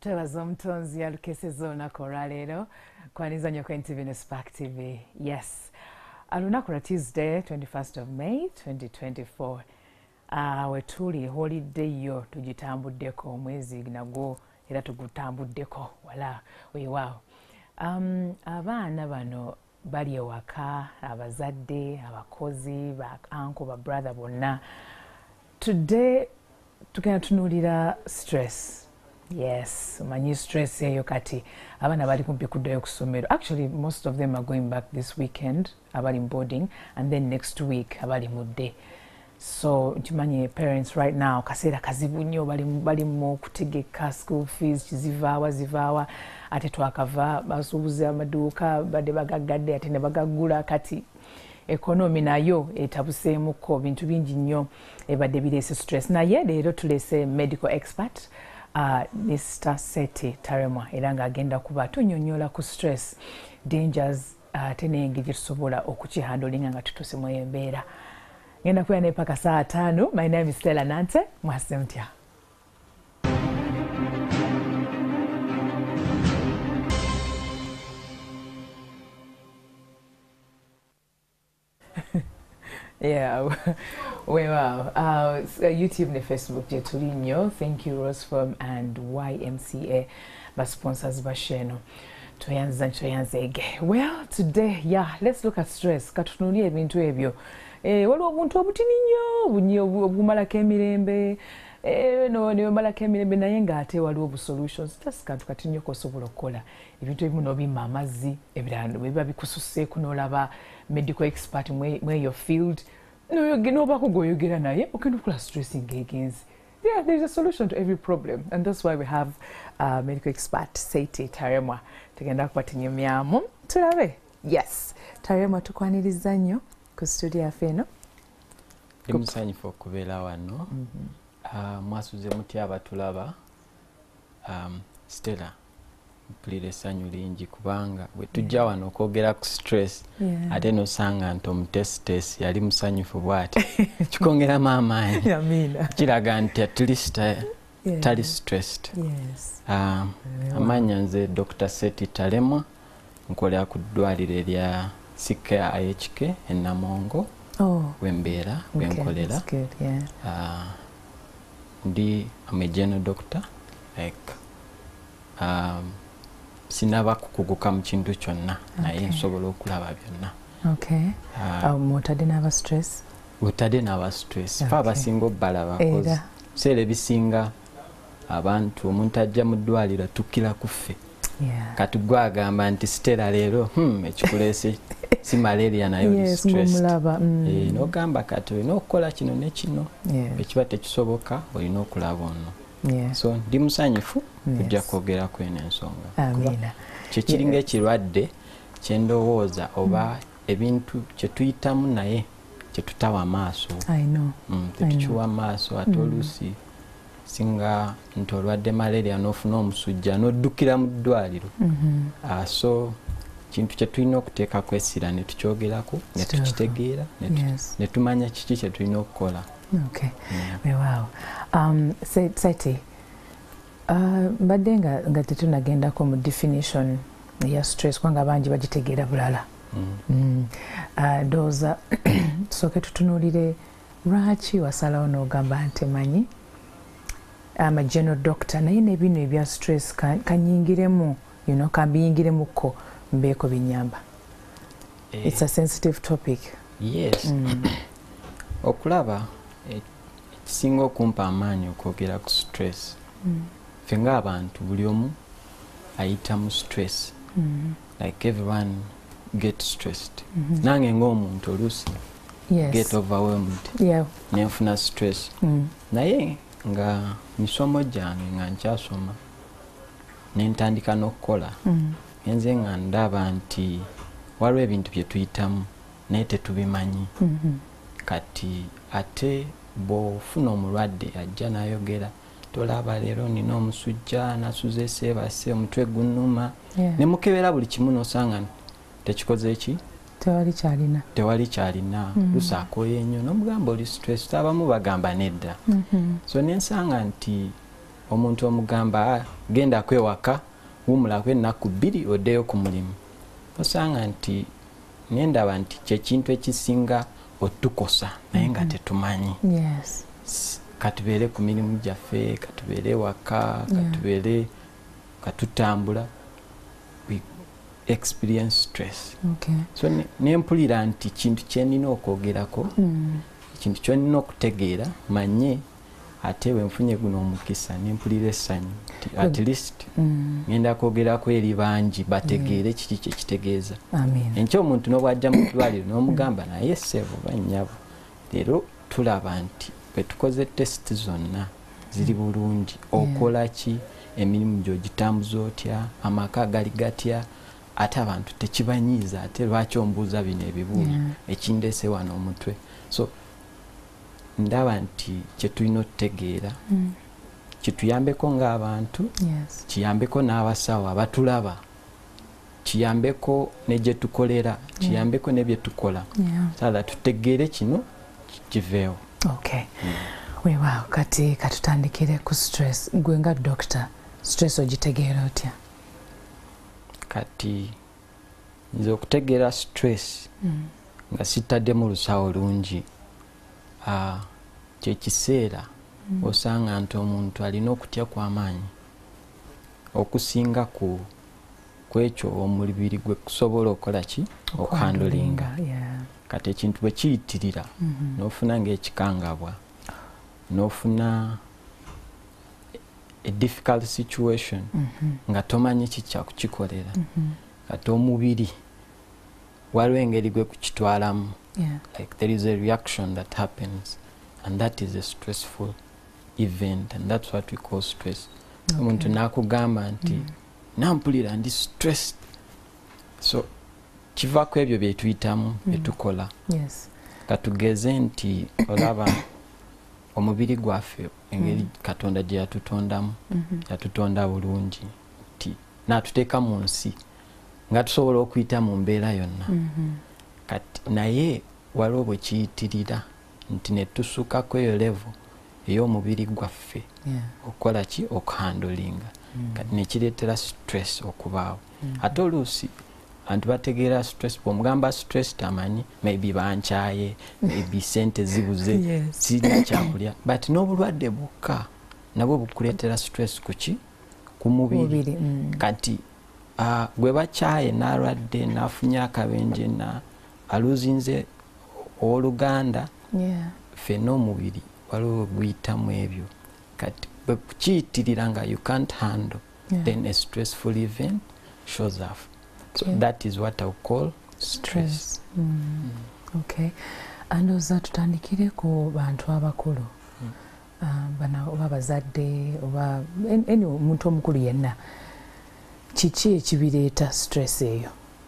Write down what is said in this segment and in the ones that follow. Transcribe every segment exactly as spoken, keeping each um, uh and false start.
Twebaza omutonzi yalukeseza olunaku olwaleero kwaniza nnyo ku N T V ne Spark T V. Yes, olunaku lwa Tuesday twenty-first of May twenty twenty-four. Uh, we tuli holiday yo tugitambuddeko omwezi nagwo era tugutambuddeko wala weewaawo. Um, abaana bano bali ewaka, abazadde, abakozi, ba uncle, ba brother bonna. Today tugenda tunuulira stress. Yes, manyi stress eyo kati abana bali kumpi kuddayo ku ssomero. Actually, most of them are going back this weekend, abali boarding, and then next week abali mudde. So nkimanyi parents right now kaseera kazibu nnyo bali bali mu kutegeka school fees kizivaawa zivaawa ate twakava basuubuza amaduuka badde bagaggadde ate ne bagaggula kati ekonomi nayo etabuseemuko bintu bingi nnyo ebadde bireese stress. Naye leero tuleese medical expert Uh, Mister Seti Taremwa era ng'agenda kuba tunyonnyola ku stress dangers ate uh, n'engeri gye tusobola okukihandolinga nga tutuuse mu embeera. Ngenda kubeera naye paka saa tano. My name is Stella Nante. Mwase mutya? Yeah, well, uh, YouTube and Facebook je tuli nnyo. Thank you Roseform and Y M C A ba sponsors ba sheno. Tuyanza tuyanzege. Well, today, yeah, let's look at stress. Katunulie ebintu ebyo. Eh, waliwo obuntu obutini nnyo, bunyo obumalako emirembe. Eh, no ne malako emirembe naye ng'ate waliwo bu solutions. Just kantu kati nnyo kosobola okukola. Ebintu ebimu n'obimma amazzi, ebirala biba bikususeeku n'olaba medical expert mwe your field. No, you know back go you get an eye. Okay, no stressing against. Yeah, there's a solution to every problem, and that's why we have uh, medical expert Seti Taremwa. Tugenda kubatinyo myamu. Tulabe. Yes. Taremwa tukwaniriza nnyo ku studio afeno. Ndimusanyufu okubeera wano. Mhm. Ah, mwasuze mutya abatulaba. Um, Stella. Mpulira essanyu lingi kubanga bwe tujja wano okwogera ku stress ate nosanga nti omutesitesi yali musanyufu bw'ati kikongeramu amaanyi. Amina. Kiraga nti at least tali stressed. Yes. Amanya nze Doctor Seti Taremwa nkolera ku ddwaliro erya Sikea I H K e Namongo wembeera wenkolera. Ndi am a general doctor like um, sinaba kukuguka mu kintu kyonna naye nsobola okulaba byonna. Okay. Uh, um, mutadde n'aba stress? Mutadde n'aba stress. Fa abasinga obbalaba kozi. Seera ebisinga abantu omuntu ajja mu ddwaliro tukkira kuffe. Yeah. Kati gwe agamba nti Stella leero hmm, ekikuleese si malaria naye oli yes, stressed. Mm. E, n'ogamba kati olina okukola kino ne kino. Yeah. Ekiba tekisoboka olina okulaba ono. Yeah. So ndi musanyufu kujja yes. kwogera kwene ensonga. Amina. Kyekiringa yeah. ekirwadde kyendowooza oba mm. ebintu kye tuyitamu naye kye tutawa maaso. I know. Mm, tetukiwa maaso ate oluusi mm. singa nti olwadde malaria n'ofuna omusujja n'oddukira mu ddwaliro. Mm -hmm. uh, so kintu kye tulina okuteeka kwesira ne tukyogerako ne tukitegeera ne tumanya kiki kye tulina okukola. Okay. Mm. Wow. Um, Seti, uh, badde nga nga tetunagendako mu definition ya stress kwanga bangi bagitegeera bulala. Mm. Mm. Uh, doza soke tutunuulire lwaki wasalawo n'ogamba nti manyi I'm a general doctor naye n'ebino ebya stress kanyingiremu you know kambiyingiremuko mbeeko binyamba. Eh. It's a sensitive topic. Yes. Mm. Okulaba ekisinga okumpa amaanyi okwogera ku stress. Mm. Ffe ng'abantu buli omu ayita mu stress. Mm. Like everyone get stressed. Mm -hmm. Nange ng'omuntu oluusi yes. get overwhelmed. Yeah. Nenfuna stress. Mm. Naye nga misomo gyange nga nkyasoma nentandika n'okukola. Mm. Nze nga ndaba nti waliwo ebintu bye tuyitamu naye tetubimanyi. Mm -hmm. Kati ate bw'ofuna omulwadde ajja n'ayogera tolaba leero nina omusujja nasuze seebase omutwe gunnuma. Yeah. Ne mukebera buli kimu n'osanga tekikoze eki tewali kyalina tewali kyalina mm -hmm. Lusaakoye nnyo n'omugamba oli stress abamu bagamba nedda. Mm -hmm. So nensanga nti omuntu omugamba genda kwewaka wumulako ennaku bbiri oddeyo ku mulimu osanga nti nendaba nti kyekintu ekisinga otukosa naye nga tetumanyi katubeere ku mirimu gyaffe katubeere waka katubeere katutambula experience stress so nempulira nti kintu kyenina okwogerako kintu kyonina okutegeera manye ate wenfunye guno omukisa nempulira essanyu at least ngenda kwogerako eri bangi bategeere kiki kyekitegeeza enkya omuntu n'obwajja mu ddwaliro n'omugamba naye ssebo bannyabo leero tulaba nti bwe tukoze test zonna ziri bulungi okola ki emirimu gyogitambuza otya amaka gali gatya ate abantu tekibanyiiza ate lwaki ombuuza bino ebibuuzo ekindese wano omutwe so ndaba nti kyetulina okutegeera kituyambeko ng'abantu kiyambeko n'abasawo abatulaba kiyambeko ne gye tukolera kiyambeko ne bye tukola sala tutegeere kino kiveewo. Okay. Weewaawo kati katutandikire ku stress gwe nga doctor stress ogitegeera otya? Kati nze okutegeera stress nga sitaddemu lusawo lungi kyekiseera osanga nti omuntu alina okutya kw'amaanyi okusinga ku kwekyo omubiri gwe kusobola okukola ki okuhandolinga kati ekintu bwe kiyitirira n'ofuna ng'ekikangabwa n'ofuna a difficult situation nga tomanyi kikya kukikolera kati omubiri waliwo engeri gwe kukitwalamu like there is a reaction that happens and that is a stressful event and that's what we call stress. Omuntu nakugamba nti nampulira ndi stressed so kiva ku ebyo bye tuyitamu bye tukola katugeze nti olaba omubiri gwaffe engeri Katonda gye yatutondamu yatutonda bulungi nti n'atuteeka mu nsi nga tusobola okuyita mu mbeera yonna kati naye waliwo bwe kiyitirira nti ne tusuka ku eyo level ey'omubiri gwaffe okukola ki okuhandolinga kati nekireetera stress okubaawo ate oluusi abantu bategeera stress bw'omugamba stress tamanyi maybe bankyaye maybe sente zibuze sirina kyakulya but n'obulwadde bwokka nabwo bukuleetera stress kuki ku mubiri kati gwe bakyaye n'alwadde n'afunye akabenje na aluzinze owooluganda ffenna omubiri waliwo guyitamu ebyo kati bwe kukiyitirira nga you can't handle then a stressful event shows up. So okay. That is what I would call stress. stress. Mm. Mm. Okay. Andooza tutandikire ku bantu abakulu mm. uh, bana oba bazadde oba eni omuntu omukulu yenna kiki ekibireeta stress eyo?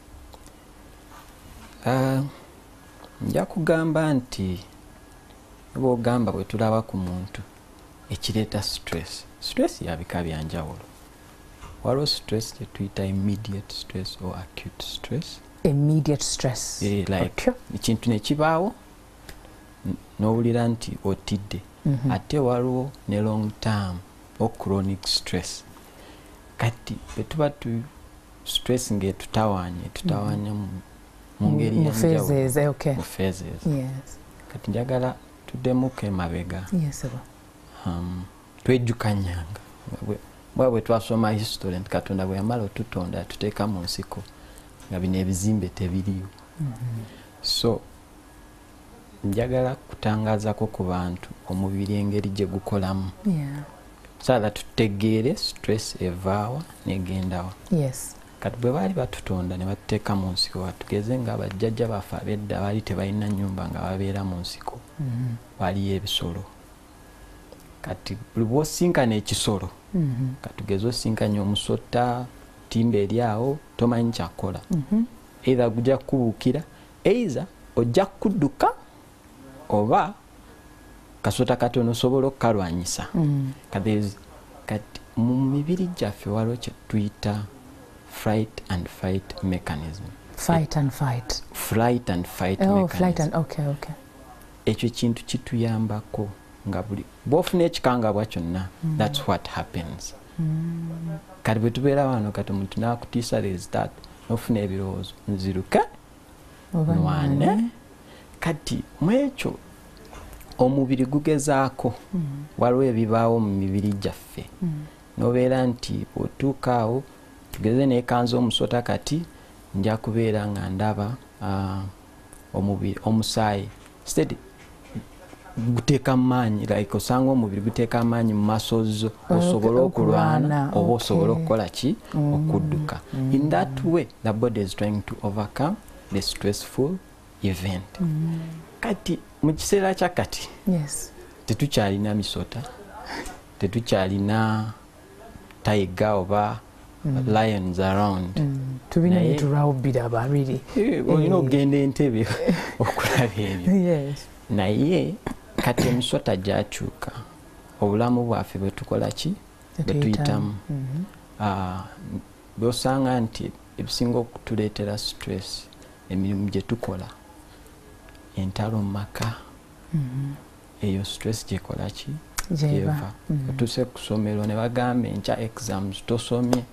Uh, nja kugamba nti bw'ogamba bwe tulaba ku muntu ekireeta stress stress yabika byanjawulo. Waliwo stress gye tuyita immediate stress or acute stress. Immediate stress. Yeah, like ekintu ne kibaawo n'owulira nti otidde ate waliwo ne long term or chronic stress. Kati bwe tuba tu stress ng'etutawaanye tutawaanya mu ngeri yanjawulo mu phases. Kati njagala tuddemuko emabega twejjukanyanga bwa bwe twasoma history nti Katonda bwe yamala otutonda atuteeka mu nsiko nga bino ebizimbe tebiriyo. So njagala kutangaazako ku bantu omubiri engeri gye gukolamu sala tutegeere stress evaawa negendawa. Kati bwe baali batutonda ne batuteeka mu nsiko batugeze nga bajjajja baffe ab'edda baali tebalina nnyumba nga babeera mu nsiko waliyo ebisolo. Kati buli bw'osinkana ekisolo katugeze osinkanya omusota timba eri awo tomanyi kyakola either gujja kubuukira either ojja kudduka oba kasota katono osobola okukalwanyisa. Kati mu mibiri gyaffe waliwo kye tuyita flight and fight mechanism. Fight and fight. Flight and fight oh, mechanism. Flight and, okay, okay. Ekyo kintu kituyambako nga buli bw'ofuna ekikangabwa kyonna that's what happens. Kati bwe tubeera wano kati omuntu n'akutiisa result n'ofuna ebirowoozo nziruke nwane. Kati mu ekyo omubiri gugezaako waliwo ebibaawo mu mibiri gyaffe n'obeera nti bw'otuuka awo tugeze n'ekanza omusota kati nja kubeera nga ndaba omubiri omusaayi steady guteeka maanyi like osanga omubiri guteeka amaanyi mu masozo osobola okulwana oba osobola okukola ki okudduka. In that way the body is trying to overcome the stressful event. Kati mu kiseera kya kati tetukyalina misota, tetukyalina tiger oba lions around. Tubina nitulawubira babiri olina okugenda entebe okulaba ebyo. Naye kati emisota gyakyuka obulamu bwaffe bwe tukola ki bwe tuyitamu. Bw'osanga nti ebisinga okutuleetera stress emirimu gye tukola entalo mu maka eyo stress gyekola ki gyeva. Otuuse ku ssomero ne bagamba enkya exams tosomye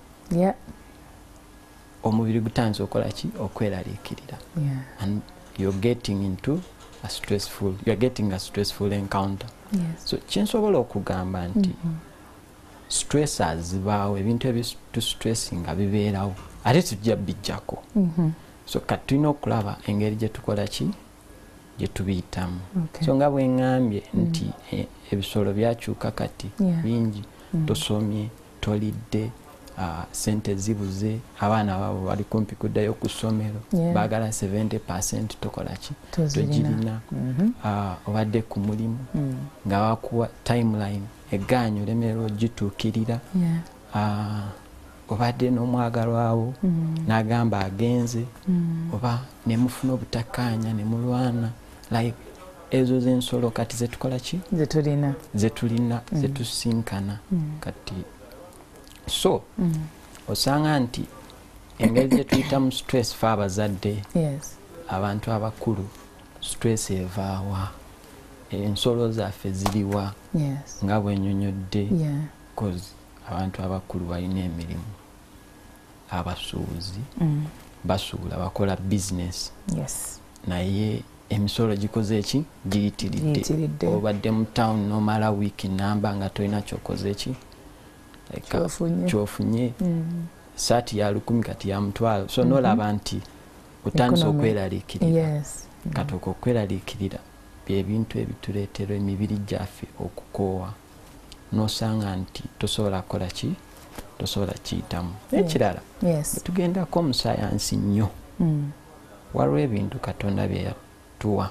omubiri gutandise okola ki okweraliikirira and you're getting into a stressful you're getting a stressful encounter. So kyensobola okugamba nti stressors zibaawo ebintu ebitu nga bibeerawo ate tujja bijjako. So kati tulina okulaba engeri gye tukola ki gye tubiyitamu. So nga bwe ŋŋambye nti ebisolo byakyuka kati bingi tosomye tolidde sente zibuze abaana babo bali kumpi kuddayo ku ssomero baagala seventy percent tokola ki togirina obadde ku mulimu nga bakuwa timeline egaanyi olemererwa ogituukirira obadde n'omwagalwawo n'agamba agenze oba ne mufuna obutakkaanya ne mulwana like ezo z'ensolo kati zetukola ki zetulina zetulina zetusinkana kati. So osanga nti engeri gye tuyitamu stress fe abazadde abantu abakulu stress evaawa ensolo zaffe ziriwa nga bwennyonnyodde because abantu abakulu balina emirimu abasuubuzi basuula bakola business naye emisolo gikoze eki giyitiridde obadde mu town nomala wiiki namba nga tolina kyokoze eki kyofunye saati ya lukumi kati ya mutwalo. So nolaba nti otandise okweraliikirira kati okweraliikirira byebintu ebituleetera emibiri gyaffe okukoowa nosanga nti tosobola kukola ki tosobola kiyitamu. Ekirala tugendako mu sayansi nnyo waliwo ebintu Katonda bye yatuwa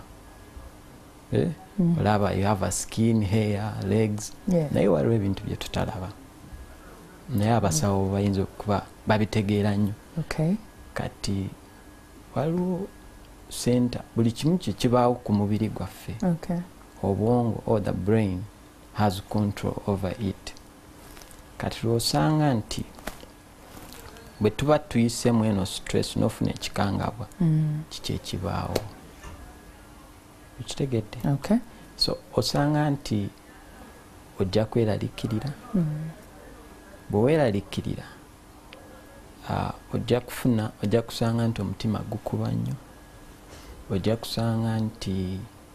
olaba you have a skin, hair, legs naye waliwo ebintu bye tutalaba naye abasawo bayinza okuba babitegeera nnyo. Kati waliwo center buli kimu kye kibaawo ku mubiri gwaffe obwongo or the brain has control over it. Kati lwosanga nti bwe tuba tuyisemu eno stress n'ofuna ekikangabwa kiki ekibaawo ekitegedde. So osanga nti ojja kweraliikirira bwe weeraliikirira ojja kufuna ojja kusanga nti omutima gukuba nnyo ojja kusanga nti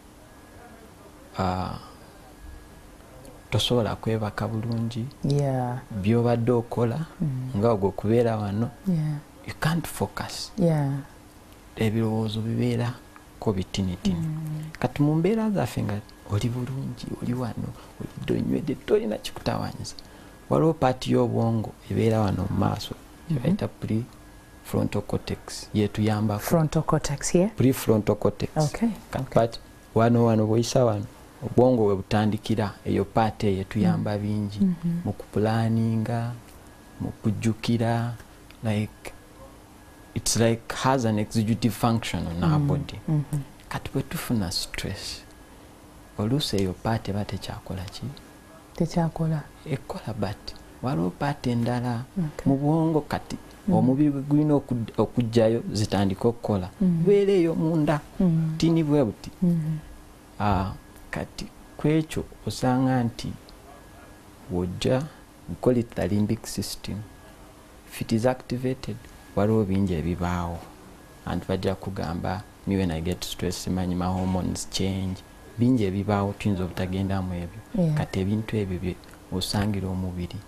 tosobola kwebaka bulungi byobadde okola nga ogwo okubeera wano you can't focus ebirowoozo bibeerako bitinitini. Kati mu mbeera zaffe nga oli bulungi oli wano olidde onywedde tolina kikutawanyiza waliwo paati y'obwongo ebeera wano mu maaso bayita prefrontal cortex yetuyambako prefrontal cortex kati wano wano bw'oyisa wano obwongo we butandikira eyo paati eyo etuyamba bingi mu kupulaninga mu kujjukira like it's like has an executive function on our body. Kati bwe tufuna stress oluusi eyo paati eba tekyakola ki tekyakola ekola but waliwo paati endala mu bwongo kati omubiri gwe gulina okujjayo zitandika okukola beera eyo munda tini bwe buti kati ekyo osanga nti wojja call it the limbic system, if it is activated waliwo bingi ebibaawo and bajja kugamba me when I get stress manyi my hormones change, bingi ebibaawo tuyinza obutagendamu ebyo. Yeah. Kati ebintu ebyo osangira omubiri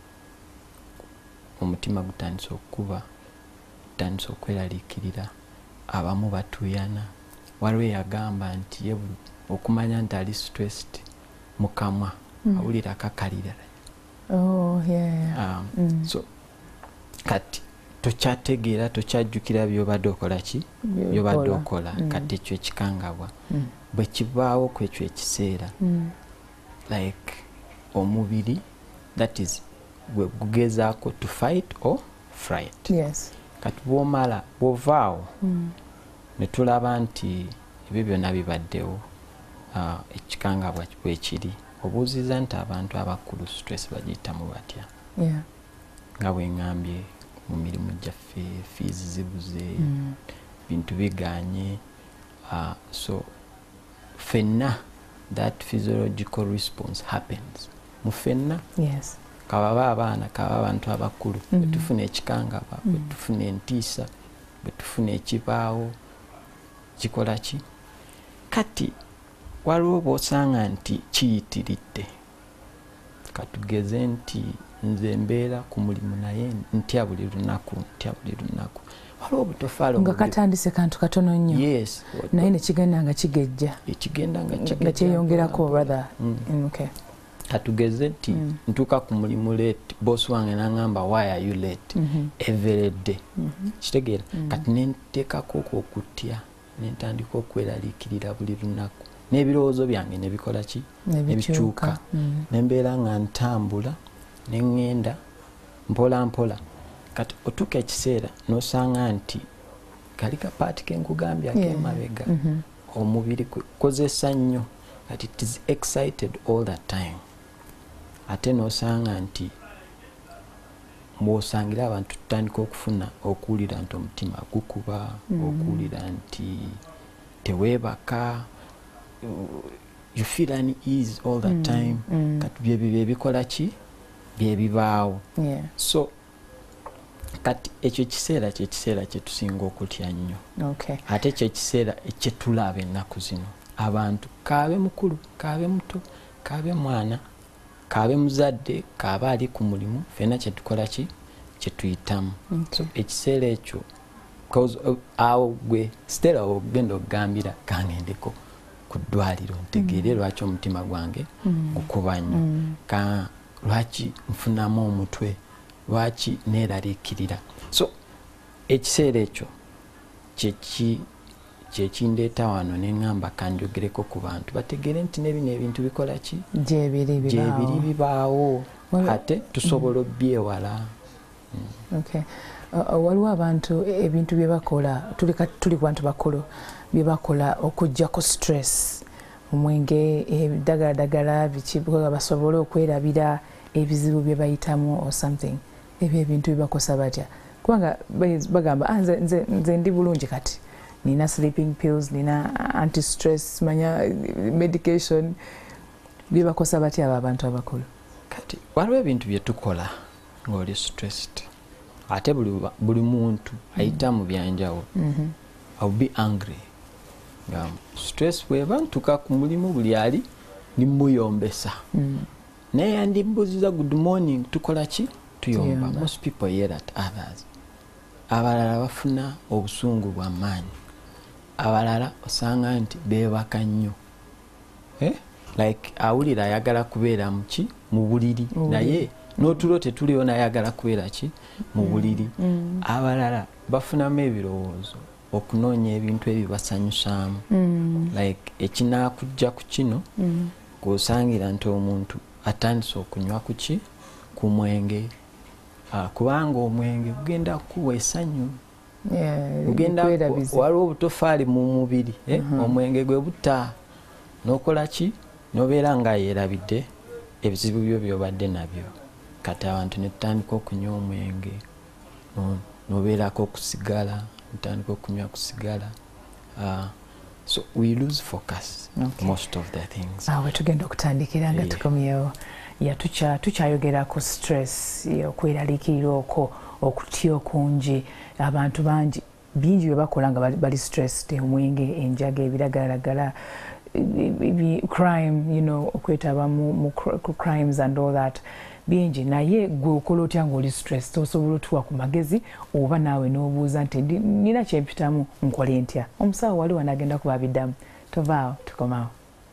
omutima gutandisa okukuba, gutandisa okweraliikirira, abamu batuyana. Waliwo yagamba nti yebu okumanya nti ali stressed mukamwa mm. awulira kakalira. Oh, yeah. Um, mm. So kati tokyategeera tokyajjukira byobadde okola ki byobadde okola mm. kati ekyo ekikangabwa mm. bwe kibaawo ku ekyo ekiseera mm. like omubiri that is we gugezaako to fight or fright. Yes. Kati bwomala bwovaawo mm. ne tulaba nti ebyo byonna bibaddewo uh, ekikangabwa bwe kiri obuuziza nti abantu abakulu stress bagiyitamu batya. Yeah. Nga bwe ngambye mu mirimu gyaffe fees zibuze mm. bintu biganye uh, so fenna that physiological response happens mu fenna. Yes. Kababa abaana kaba abantu abakulu mm. betufuna ekikangaba mm. betufuna entiisa betufuna ekibaawo kikola ki kati waliwo bw'osanga nti kiyitiridde katugeze nti nze mbeera ku mulimu naye ntya buli lunaku ntya buli lunaku waliwo obutofaalo nga katandise kantu katono nnyo. Yes. Naye ne kigenda nga kigejja ekigenda nga nga kyeyongerako rather. Mm. Okay. Katugeze nti mm. ntuuka ku mulimu late boss wange n'angamba why are you late mm -hmm. every day mm -hmm. kitegeera mm -hmm. kati nenteekako okutya nentandika okweraliikirira buli lunaku n'ebirowoozo byange ne bikola ki nebikyuka mm. nembeera nga ntambula neŋŋenda mpola mpola kati otuuka ekiseera n'osanga nti kali kapaati kenkugambye ak'emabega yeah. mm -hmm. omubiri kozesa nnyo kati it is excited all the time ate n'osanga nti mw'osangira abantu tutandika okufuna okuwulira nti omutima gukuba mm. okuwulira nti teweebaka you feel unease all the mm. time mm. kati byebyo ebikola ki byebibaawo. Yeah. So kati ekyo kiseera kye kiseera kye tusinga okutya nnyo. Okay. Ate ekyo kiseera ekyetulaba ennaku zino abantu kaabe mukulu kaabe muto kaabe mwana kaabe muzadde kaaba ali ku mulimu fena kye tukola ki kye tuyitamu. Okay. So ekiseera ekyo cause awo gwe stera ogenda okugambira kangendeko ku ddwaliro ntegeere mm. lwaki omutima gwange mm. gukuba nnyo mm. ka lwaki nfunamu omutwe lwaki neeraliikirira. So ekiseera ekyo kyeki kyekindeeta wano neŋŋamba kanjogereko ku bantu bategeere nti nebino ebintu bikola ki gyebiri bibaawo ate tusobola obyewala. Mm. Okay. Uh, waliwo abantu ebintu bye bakola tuli ku bantu bakulu bye bakola okuggyako stress omwenge eddagaladagala biki basobole okwerabira ebizibu bye bayitamu or something ebyo ebintu bibakosa batya kubanga bagamba ah, nze, nze, nze ndi bulungi kati nina sleeping pills nina anti stress manya medication bibakosa batya abo abantu abakulu. Kati waliwo ebintu bye tukola ng'oli stressed ate buli, buli muntu ayita mu byanjawulo. mm -hmm. I'll be angry nga stress bweba ntuka ku mulimu buli ali nimuyombesa mm. naye yandimbuziza good morning tukola ki tuyomba. Tuyomba. Most people hear that others abalala bafuna obusungu bwa maanyi abalala osanga nti beebaka nnyo eh? like awulira ayagala kubeera muki mu buliri mm. naye n'otulo tetuliyo nayagala kubeera ki mu buliri mm. mm. abalala bafunamu ebirowoozo okunoonya ebintu ebibasanyusaamu mm. like ekinaakujja ku kino mm. kuosangira nti omuntu atandise okunywa ku ki ku mwenge uh, kubanga omwenge gugenda kuwa essanyu. Yeah, ugenda waliwo obutofaali mu mubiri eh? uh -huh. omwenge gwe butta n'okola ki n'obeera nga yeerabidde ebizibu byo byobadde nabyo kati abantu ne tutandika okunywa omwenge n'obeerako okusigala ntandika okunywa kusigala uh, so we lose focus Okay. most of the things. awe tugenda okutandikira nga Yeah. tukomyewo ya tucha tukyayogera ku stress okweraliikirira okwo okutya okungi abantu bangi bingi bye bakola nga bali- bali stressed omwenge enjaga ebiragalagala crime you know okwetaba mu, mu cr- ku crimes and all that bingi naye gwe okola otya ng'oli stress osobola otuwa ku magezi oba naawe n'obuuza nti ndi- nina kyempitamu nkole ntya omusawo wali wanagenda kuba biddamu tovaawo tukomawo.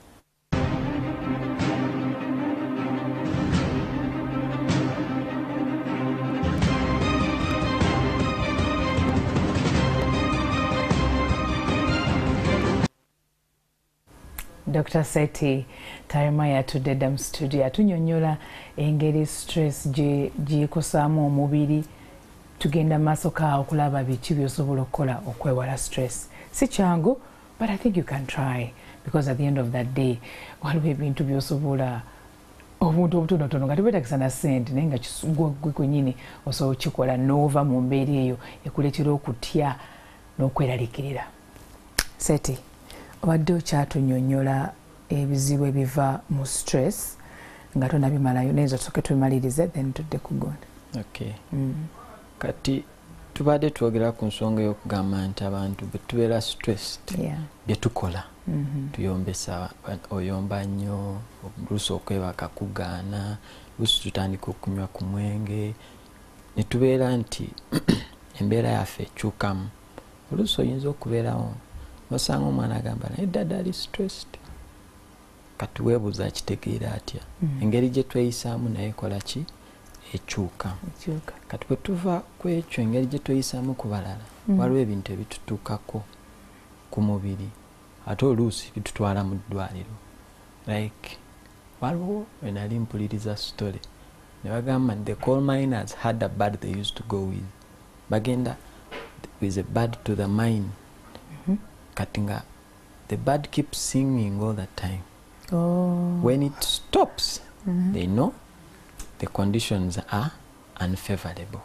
Doctor Seti Tarima yatudde dda mu studio atunyonnyola engeri stress gye gyekosaamu omubiri. Tugenda maaso kaawo okulaba biki by'osobola okukola okwewala stress. Si kyangu, but I think you can try because at the end of that day waliwo ebintu by'osobola obuntu obutonotono nga tebwetagisa na ssente naye nga kisu- gwe gwe kwennyini osobola okukikola n'ova mu mbeera eyo ekuleetera okutya n'okweraliikirira. Seti, obadde okyatunyonnyola ebizibu ebiva mu stress nga tonabimalayo nayinza tusooke tubimalirize then tudde ku gundi. Okay. Mm. Kati tubadde twogera ku nsonga y'okugamba nti abantu bwe tubeera stressed Yeah. bye tukola Mhm. tuyombesa oyomba nnyo oluusi okwebaka kugaana oluusi tutandika okunywa ku mwenge ne tubeera nti embeera yaffe ekyukamu oluusi oyinza okubeerawo nosanga omwana agamba naye ddadda ali stressed kati weebuuza kitegeera atya Mhm. engeri gye tweyisaamu naye kola ki ekyuka Ekyuka. kati bwe tuva ku ekyo engeri gye tweyisaamu ku balala Mhm. waliwo ebintu ebitutuukako ku mubiri ate oluusi bitutwala mu ddwaliro like waliwo we nali mpuliriza story ne bagamba the coal miners had a bird they used to go with bagenda with a bird to the mine Mhm. kati nga the bird keeps singing all the time Oh. when it stops Mhm. they know the conditions are unfavorable.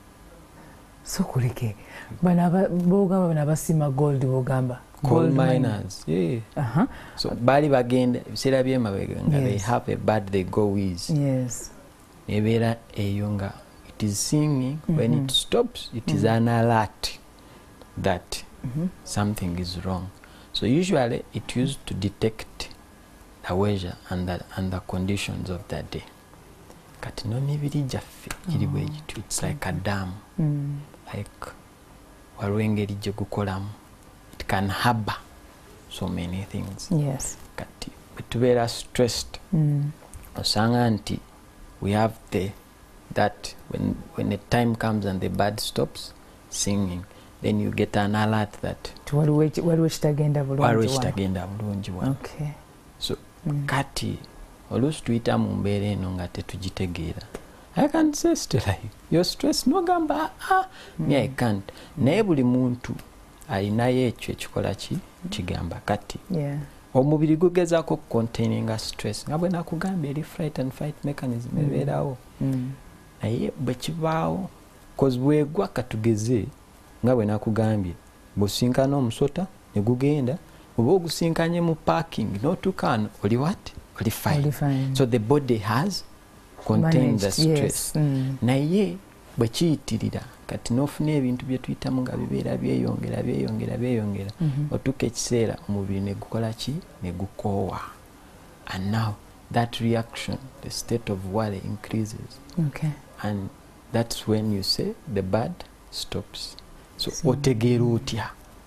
So kulike bano aba- bogamba bano abasima gold bogamba Coal Gold mine. miners, yeah. Aha. So bali bagenda ebiseera by'emabega nga they Yes. have a bird they go with Yes. nebeera eyo nga it is singing when Mhm. it stops it is Mhm. an alert that Mhm. something is wrong. So usually it used to detect the weather and the, and the conditions of that day. Kati no mibiri gyaffe giri bwe gityo it's like a dam Mm. like waliwo engeri gye gukolamu it can harbour so many things. Yes. Kati bwe tubeera stressed Mm. osanga nti we have the that when when the time comes and the bird stops singing then you get an alert that Waliwo eki- waliwo ekitagenda bulungi waliwo wano. ekitagenda bulungi wano. Okay. So Mm. kati oluusi tuyita mu mbeera eno nga tetugitegeera. I can't say still like you're stressed nogamba ah me I can't. Naye buli muntu alinayo ekyo ekikola ki kigamba kati Yeah. omubiri gugezaako okucontaininga stress nga bwe nakugambye eri fight and fight mechanism ebeerawo Mm. naye bwe kibaawo cause bwegwa katugeze nga bwe nakugambye bw'osinkana omusota ne gugenda oba ogusinkanye mu parking n'otuukaano oli what oli fine. Oli fine. So the body has contained the Managed, stress. yes. Mm. Naye bwe kiyitirira kati n'ofuna ebintu bye tuyitamu nga bibeera byeyongera byeyongera byeyongera Mhm. otuuka ekiseera omubiri ne gukola ki ne gukoowa and now that reaction the state of worry increases Okay. and that's when you say the bird stops. So So- otegeera otya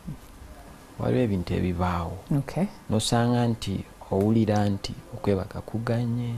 waliwo ebintu ebibaawo Okay. nosanga nti owulira nti okwebaka kuganye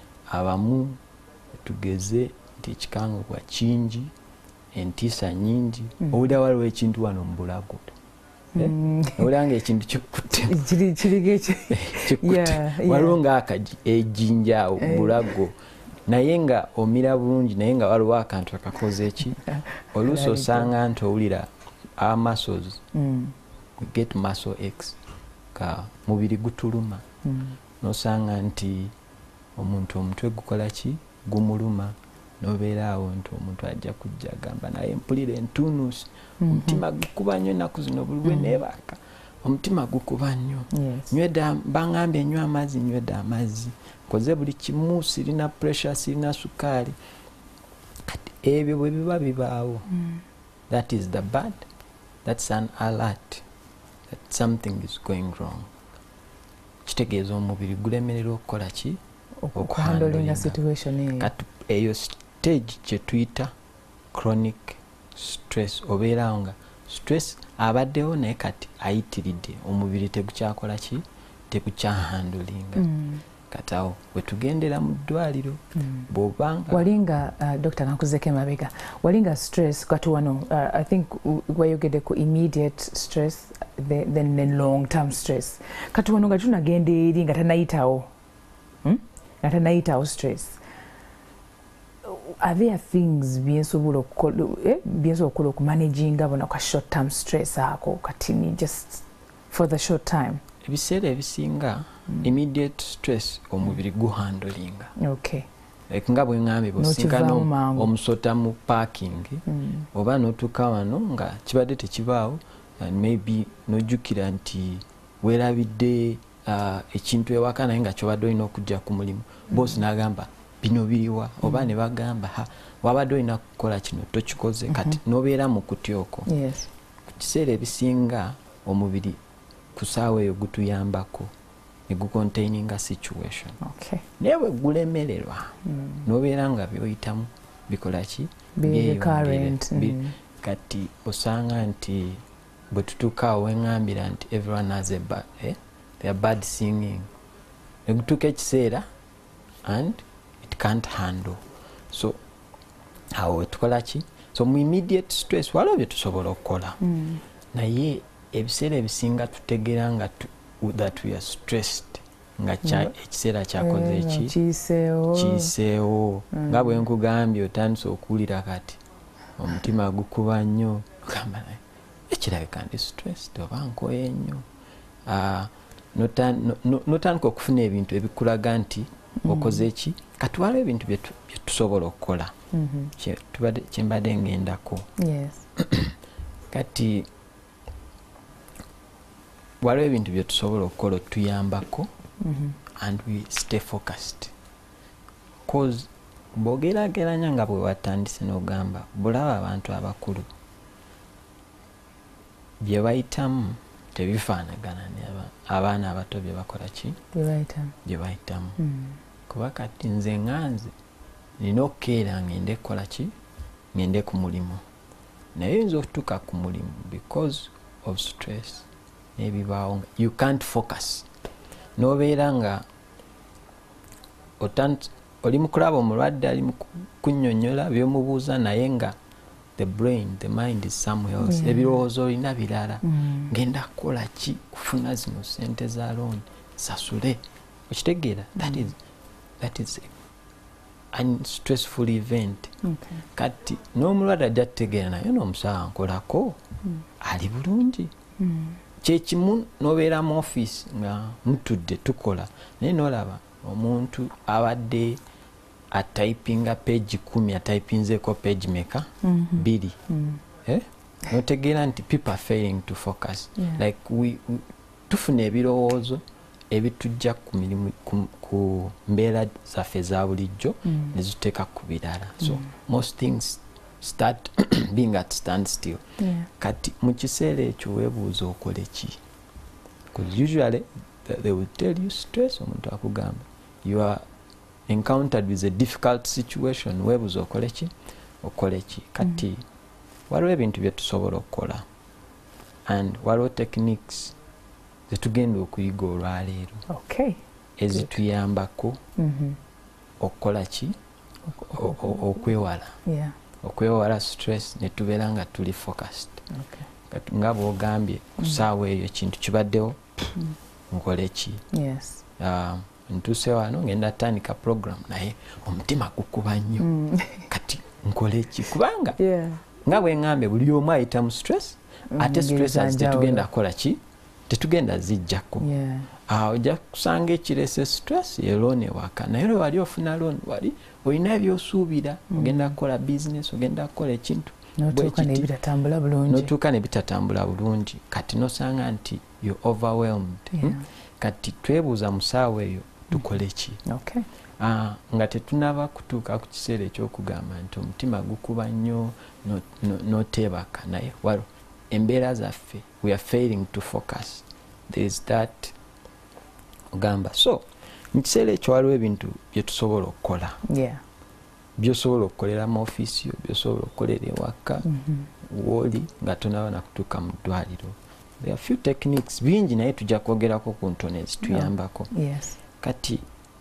abamu tugeze nti ekikangabwa kingi entiisa nyingi Mm. owulira waliwo ekintu wano mu bulago Eh? Mm. owulira nga ekintu kikutte Kiri kirige eki. kikutte Yeah, yeah. waliwo ngaakaji ejjinja awo mu Eh. bulago naye nga omira bulungi naye nga waliwo akantu akakoze eki oluusi Alabika. osanga nti owulira our muscles Mm. we get muscle x ka mubiri gutuluma Mm. nosanga nti omuntu omutwe gukola ki gumuluma nobeera awo nti omuntu ajja kujja agamba naye mpulira entunuusi Mhm. omutima gukuba nnyo ennaku zino buli lwe Mhm. neebaka omutima gukuba nnyo Yes. nywedda bangambye nnyo amazzi nywedda amazzi koze buli kimu sirina pressure sirina sukaali kati ebyo bwe biba bibaawo Mm. that is the bad that's an alert that something is going wrong kitegeeza omubiri gulemererwa okukola ki okuhandlinga situation eyo. kati eyo stage kye tuyita chronic stress obeerawo nga stress abaddewo naye kati ayitiridde omubiri tegukyakola ki tegukyahandulinga Mm. kati awo wetugendera mu ddwaliro Mm. bw'obanga walinga uh, Doctor nakuzeko emabega walinga stress kati wano uh, I think wayogedde ku immediate stress the, then the long term stress kati wano nga tunagenda eri nga tanayitawo hmm? nga tanayitawo stress are there things byensobola okukola eh? byensobola okukola okumanaginga bona kwa short term stress ako kati ni just for the short time ebiseera ebisinga mm. immediate stress omubiri guhandulinga okay like nga bwe ngambye bw'osinkana omusota mu parking mm. oba n'otuuka wano nga kibadde tekibaawo and maybe n'ojjukira nti weerabidde uh, ekintu ewaka naye nga kyobadde olina okujja ku mulimu mm. boosi n'agamba bino biriwa oba mm. ne bagamba ha wabadde olina kukola kino tokikoze kati mm -hmm. n'obeera mu kutyoko yes. ku kiseera ebisinga omubiri ku ssaawa eyo gutuyambako ne gucontaininga situation okay. naye bwe gulemererwa mm. n'obeera nga byoyitamu bikola ki byeyongere mm. kati osanga nti bwe tutuukaawo weŋŋambira nti everyone has a bad, eh? they are bad singing ne gutuuka ekiseera and it can't handle so awo wetukola ki so mu immediate stress waliwo bye tusobola okukola mm. naye ebiseera ebisinga tutegeera nga that we are stressed nga kya mm. ekiseera kyakoze eki kiiseewo kiiseewo mm. nga bwe nkugambye otandise okuwulira kati omutima gukuba nnyo ogamba naye ekirabika ndi stressed oba nkoye nnyo uh, notandika okufuna ebintu ebikulaga nti mm. okoze eki kati waliwo ebintu bye tusobola okukola mm -hmm. kyembadde ngendako yes. kati waliwo ebintu bye tusobola okukola otuyambako mm -hmm. and we stay focused cause bwogerageranya nga bwe watandise n'ogamba bulaba abantu abakulu bye bayitamu tebifaanagana abaana abato bye bakola ki bye bayitamu mm. kuba kati nze nganze nina okukeera ngende kukola ki ngende ku mulimu naye nza okutuuka ku mulimu because of stress nebibaawo you can't focus n'obeera nga oli mu kulaba omulwadde ali mu kunnyonnyola byomubuuza naye nga the brain the mind is somewhere else yeah. ebirowoozo olina birala mm. ngenda kukola ki kufuna zino sente za loan sasule okitegeera mm. that is that is a stressful event okay. kati n'omulwadde ajja tutegeera naye n'omusawo nkolako mm. ali bulungi mm. kyekimu n'obeera mu office nga mutudde tukola naye n'olaba omuntu abadde atypinga page kumi atypinzeeko page meka mm -hmm. biri mm. eh? notegeera nti people are failing to focus yeah. like we, we tufuna ebirowoozo ebitujja ku mirimu ku, ku mbeera zaffe za bulijjo mm. nezituteeka ku birala so mm. most things start being at stand still yeah. kati mu kiseera ekyo weebuuza okole ki because usually they will tell you stress omuntu akugamba you are encountered with a difficult situation weebuuza okole ki okole ki kati mm. waliwo ebintu bye tusobola okukola and waliwo techniques zetugenda okuyiga olwaleero okay. ezituyambako mm -hmm. okukola ki okwewala yeah. okwewala stress netubeera nga tuli focused okay. kati nga bwogambye ku ssaawa eyo ekintu kibaddewo mm. nkole ki yes. uh, ntuuse wano ngenda tandika program naye omutima gukuba nnyo mm. kati nkole ki kubanga yeah. nga bwe ngambye buli omu ayita mu stress mm, ate stress tetugenda kukola ki tetugenda zijjako yeah. uh, ojja kusanga ekirese stress ye loan ewaka naye lwe wali ofuna loan wali olina ebyosuubira mm. ogenda kukola business ogenda kukola ekintu notuuka nebitatambula bulungi notuuka nebitatambula bulungi kati nosanga nti you're overwhelmed. Yeah. Hmm? Kati twebuuza mu ssaawa eyo tukole ki? Okay. Uh, nga tetunaba kutuuka ku kiseera ekyokugamba nti omutima gukuba nnyo n'oteebaka no, no naye walo embeera zaffe we are failing to focus. There is that ogamba. So mu kiseera ekyo waliwo ebintu bye tusobola okukola. Yeah. By'osobola okukolera mu ofiisi yo, by'osobola okukolera ewaka w'oli nga tonaba na kutuuka mu ddwaliro. There are few techniques bingi naye tujja kwogerako ku ntono ezituyambako. Yes. Kati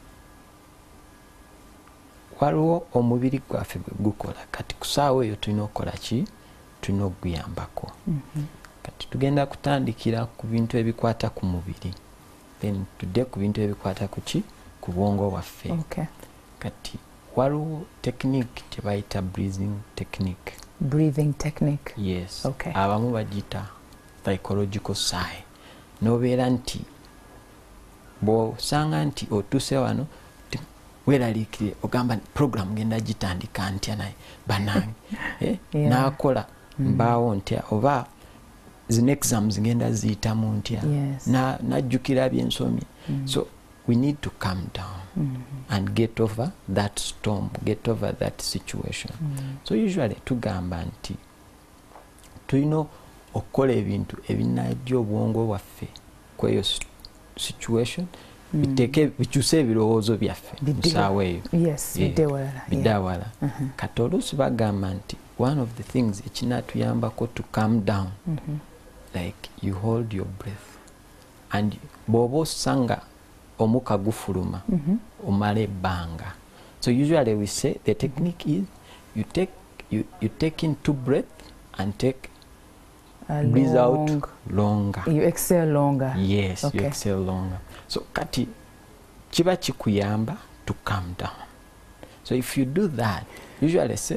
waliwo omubiri gwaffe bwe gukola. Kati ku ssaawa eyo tulina okukola ki? Tulina okuguyambako. Mm-hmm. Kati tugenda kutandikira ku bintu ebikwata ku mubiri. Then tudde ku bintu ebikwata ku ki? Ku bwongo bwaffe. Okay. Kati waliwo technique gye bayita breathing technique. Breathing technique. Yes. Okay. Abamu bagiyita psychological sigh. Nobeera nti bw'osanga nti otuuse wano weeraliikirire ogamba program genda gitandika ntya naye banange eh? Yeah. Naakola mbaawo ntya oba zino exams ngenda ziyitamu ntya. Yes. Na najjukira byensomye. Mm. So we need to calm down mm-hmm. and get over that storm, get over that situation. Mm. So usually tugamba nti tulina okukola ebintu ebinajja obwongo bwaffe kweyo situation mm. biteke bikyuse ebirowoozo byaffe musaawa eyo. Yes, yeah. bidewala. Bidawala. Yeah. Uh-huh. Kati oluusi bagamba nti one of the things ekinatuyambako to calm down mm-hmm. like you hold your breath and bw'oba osanga omuka gufuluma mm-hmm. omala ebbanga. So usually we say the technique is you take you, you take in two breath and take A breathe long, out longer. You exhale longer. Yes, okay. You exhale longer. So kati kiba kikuyamba to calm down. So if you do that, usually say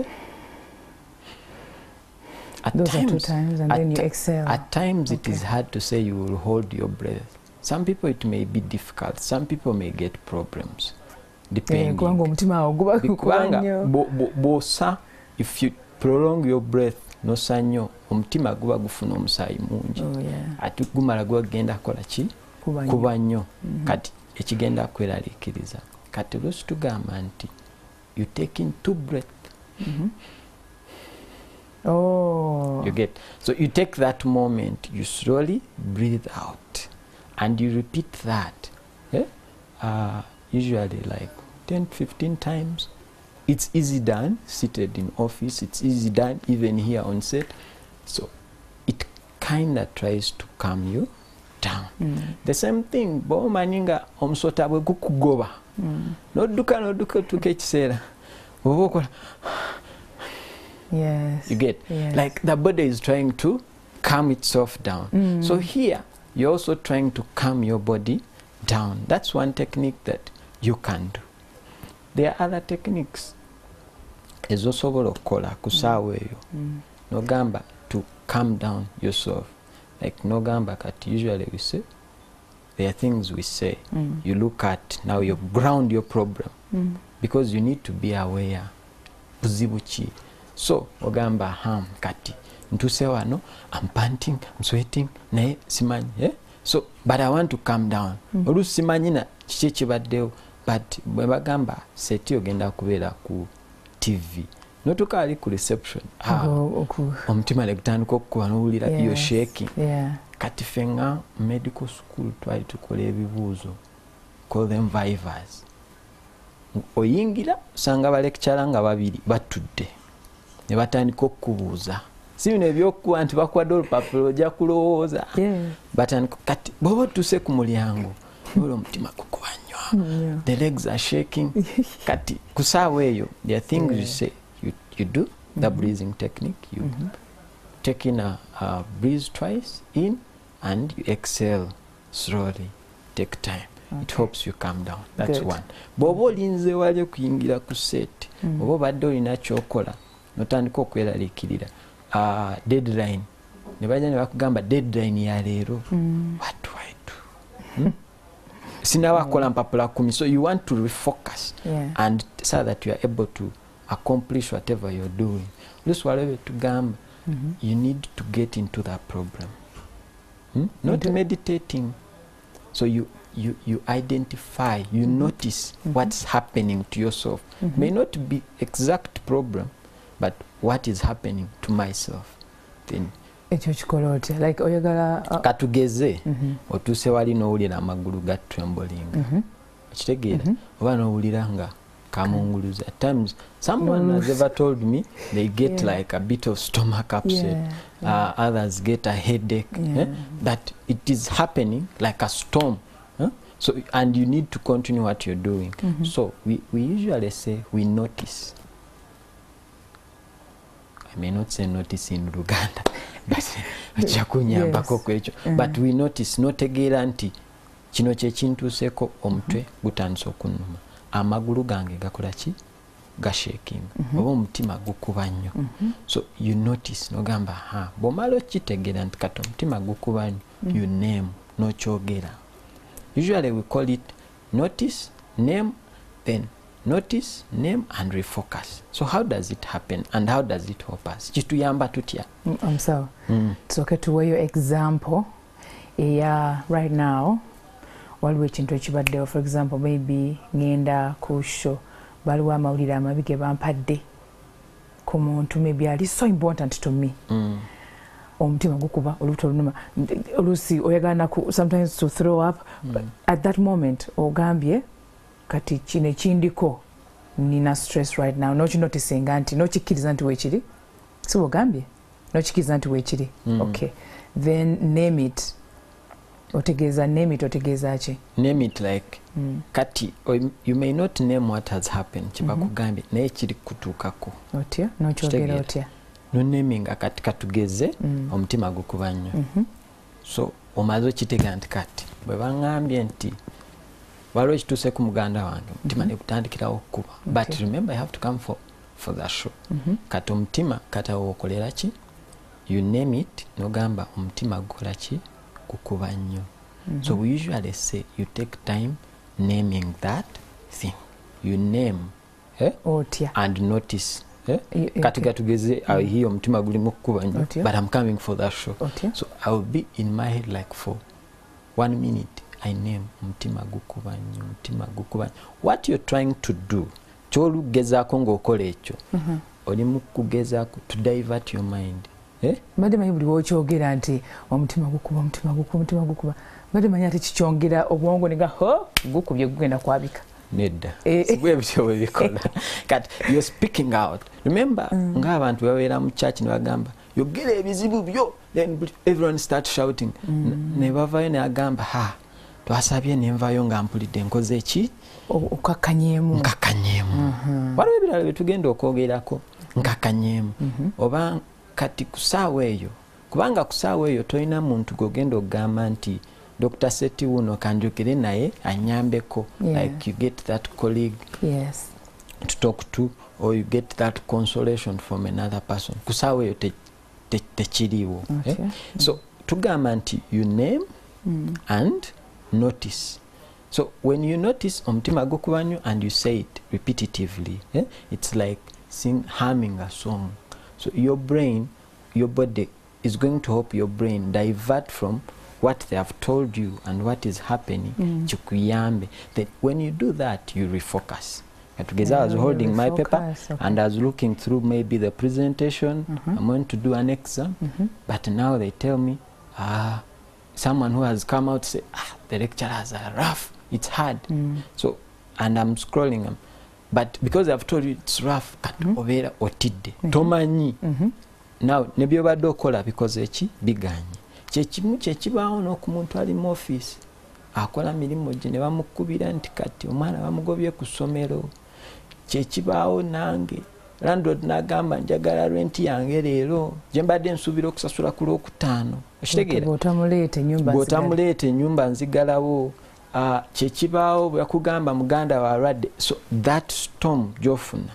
at Those times, are two times and then you exhale. At times okay. it is hard to say you will hold your breath. Some people it may be difficult. Some people may get problems. Depending. Kubanga bosa if you prolong your breath no sanyo omutima guba gufuna omusaayi mungi. Oh, yeah. Ati gumala gwagenda kola ki? Kuba nnyo. Mm-hmm. Kati ekigenda kweraliikiriza. Kati oluusi tugamba nti you take in two breath. Mm-hmm. Oh. You get. So you take that moment, you slowly breathe out. And you repeat that. Yeah? Uh, usually like ten to fifteen times. It's easy done, seated in office. It's easy done even here on set. So it kind of tries to calm you down. Mm. The same thing, bo maninga omusota bwe gukugoba. Mm. Nodduka nodduka tuke ekiseera. Obokola. Yes. You get. Yes. Like the body is trying to calm itself down. Mm. So here, you're also trying to calm your body down. That's one technique that you can do. There are other techniques. Ezosobola okukola ku ssaawa eyo. Nogamba to calm down yourself. Like nogamba kati usually we say, there are things we say. Mm. You look at, now you ground your problem. Mm. Because you need to be aware. Buzibu ki. So, ogamba ham kati. Ntuse wano, I'm panting, I'm sweating, naye simanyi. Eh? So, but I want to calm down. Mm. Oluusi simanyi na kiki kibaddewo. But bwe bagamba seti ogenda kubeera ku T V. Notuka ali ku reception. Ah, omutima ne gutandika okukuba n'owulira you're shaking. Yeah. Kati fenga medical school twali tukola ebibuuzo. Call them vivas. Oyingira osanga balekkyala nga babiri batudde. Ne batandika okubuuza. Si bino ebyokuba nti bakwadde olupapula ojja kulowooza. Batandika kati bw'oba otuuse ku mulyango olwo omutima gukuba nnyo. Yeah. The legs are shaking. Kati kusaawa eyo there are things yeah. you say you, you do mm-hmm. the breathing technique. You mm-hmm. take in a, a breathe twice in and you exhale slowly. Take time. Okay. It helps you calm down. That's Good. One. Bw'oba olinze wali okuyingira ku set mm. oba obadde olina kyokola notandika okweraliikirira uh, deadline ne bajja ne bakugamba deadline ya leero mm. what do I do? Hmm? Sinawakola mpapula kumi. So you want to refocus yeah. and so that you are able to accomplish whatever you're doing. This whatever to gamba, mm-hmm. you need to get into that problem. Hmm? Not Into- meditating. So you, you, you identify, you Mhm. notice Mhm. what's happening to yourself. Mhm. May not be exact problem, but what is happening to myself. Then ekyo kikola otya like oyagala uh, katugeze mhm. otuuse wali n'owulira amagulu ga tremblinga Mhm. okitegeera Mhm. oba n'owulira nga kamunguluza. At times someone No. has ever told me they get Yeah. like a bit of stomach upset. Yeah, yeah. Uh, others get a headache. Yeah. Eh? That it is happening like a storm. Huh? So and you need to continue what you're doing. Mhm. So we, we usually say we notice. I may not say notice in Luganda, but chakunyambako Yes. kwekyo. Mm. But we notice notegeera nti kino kye kintuuseeko omutwe gutandise okunnuma, amagulu gange gakola ki gashaking, Mhm. oba omutima gukuba nnyo. Mhm. So you notice nogamba ha bw'omala okitegeera nti kati omutima gukuba nnyo, you name n'okyogera. Usually we call it notice, name, then notice, name and refocus. So how does it happen and how does it help us? Kituyamba tutya? Mm, I'm sorry. Mm. It's okay to wear your example. Yeah, right now, waliwo ekintu ekibaddewo, for example, maybe ngenda ku show, baliwo amawulire amabi ge bampadde ku muntu maybe ali so important to me. Mm. Omutima gukuba, olubuto olunuma, oluusi oyagala naku sometimes to throw up. Mm. But at that moment ogambye kati kino ekindiko nina stress right now, nokinotisinga nti nokikkiriza nti weekiri, si ogambye nokikkiriza nti weekiri. Mm. Okay, then name it. Otegeeza name it, otegeeza ki? Name it like Mm. kati or you may not name what has happened kibakugambye naye kiri kutuukako Otya nokyogera Kitegeera. otya? no naming kati katugeze Mm. omutima gukuba nnyo. Mhm. So omaze okitegeera nti kati bwe baŋŋambye nti waliwo ekituuse ku muganda wange omutima Mhm. ne gutandikirawo okukuba, Okay. but remember I have to come for, for the show. Mhm. Kati omutima kati awo okolera ki, you name it nogamba omutima gukola ki gukuba nnyo. Mhm. So we usually say you take time naming that thing, you name eh? Otya. and notice eh? You- kati okay. gatugeze awo Mm. hiyo omutima gulimu okukuba nnyo, Otya. but I'm coming for that show. Otya. So I'll be in my head like for one minute I name omutima gukuba nnyo, omutima gukuba nnyo. What you're trying to do kyolugezaako ng'okola ekyo Mhm. oli mu kugezaako to divert your mind eh? Mbadde manyi buli wokyogera nti omutima gukuba, omutima gukuba, omutima gukuba, mbadde manyi ati kikyongera obwongo niga ho gukubye gugenda kwabika. Nedda Eh. sibwe bityo bwe bikola kati you're speaking out. Remember Mm. ng'abantu babeera mu church ne bagamba yogera ebizibu byo, then everyone start shouting. Mm. Ne bavayo ne agamba ha twasabye ne nvayo nga mpulidde nkoze eki O- okakkanyeemu. nkakanyeemu. Mhm. Waliwo ebirala bye tugenda okwogerako nkakanyeemu. Mhm. Oba kati ku ssaawa eyo, kubanga ku ssaawa eyo tolina muntu gw'ogenda okugamba nti Doctor Seti wuno kanjukire naye anyambeko. Yeah. Like you get that colleague Yes. to talk to, or you get that consolation from another person. Ku ssaawa eyo te- te- tekiriiwo. eh? Otya. So tugamba nti you name Mm. and notice. So when you notice omutima gukuba nnyo and you say it repetitively, eh? It's like sing, humming a song. So your brain, your body is going to help your brain divert from what they have told you and what is happening. Mm. Chikuyambe. Then when you do that, you refocus. Together, I was Yeah, holding my paper refocus, okay. and I was looking through maybe the presentation. Mhm. I'm going to do an exam, Mhm. but now they tell me, ah, someone who has come out say, ah, the lecturers are rough. It's hard. Mm. So, and I'm scrolling them, but because I've told you it's rough, kati Mhm. obeera otidde Mhm. tomanyi. Mhm. Now ne byobadde okola bikoze eki biganye. Kyekimu kyekibaawo n'okumuntu ali mu ofiisi akola mirimu gye ne bamukubira nti kati omwana bamugobye ku ssomero. Kyekibaawo nange landlord n'agamba njagala renti yange leero gye mbadde nsuubira okusasula ku lwokutaano. Okitegeera? Bw'otamuleeta ennyumba Bw'otamuleeta ennyumba nzigalawo. Uh, kyekibaawo bwe yakugamba muganda wa alwadde. So that storm gy'ofuna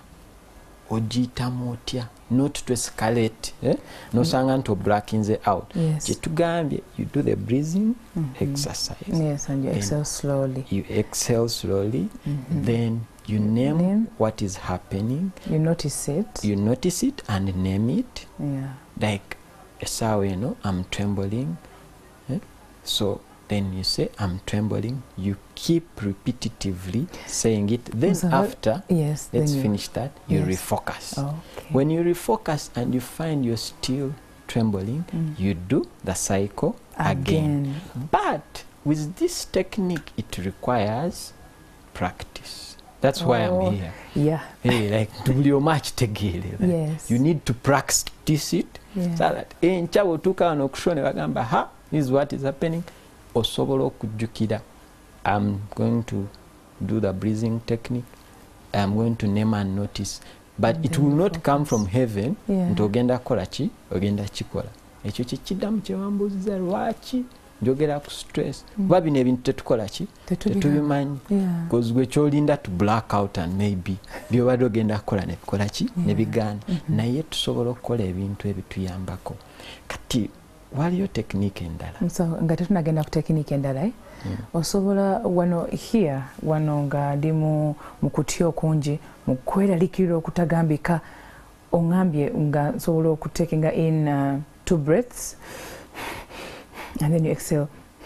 ogiyitamu otya, not to escalate eh? Nosanga nti oblackinze out. Yes. Kyetugambye you do the breathing Mhm. exercise. Yes, and you Then exhale slowly. You exhale slowly, Mhm. then you name Name. what is happening. You notice it. You notice it and name it. Yeah. Like essaawa eno I'm trembling. Eh? So then you say, I'm trembling. You keep repetitively saying it. Then So after, yes, let's then you, finish that, you yes. refocus. Okay. When you refocus and you find you're still trembling, Mm. you do the cycle again. Again. But with this technique, it requires practice. That's why Oh, I'm here. Yeah. Hey, like, buli omu akitegeere that Yes. you need to practice it, Yeah. so that enkya bw'otuuka wano okushona ne bagamba, ha, this is what is happening, osobola okujjukira, I'm going to do the breathing technique, I'm going to name and notice, but And it then will you not come focus. from heaven. Yeah. Nti ogenda kukola ki, ogenda kikola. Ekyo kyekiddamu kye wambuuziza lwaki njogera ku stress. Kuba bino ebintu tetukola ki, tetubimanyi. Yeah. Because gwe kyolinda to black out and maybe byobadde ogenda kukola ne bikola ki, ne bigaana. Naye tusobola okukola ebintu ebituyambako. Kati waliyo tekinike endala. So nga tetunagenda ku tekinike endala eh? Mm. Osobola wano here wano nga ndi mu kutya okungi mu kweraliikirira okutagambika, ongambye nga nsobola okutekinga in uh, two breaths and then you exhale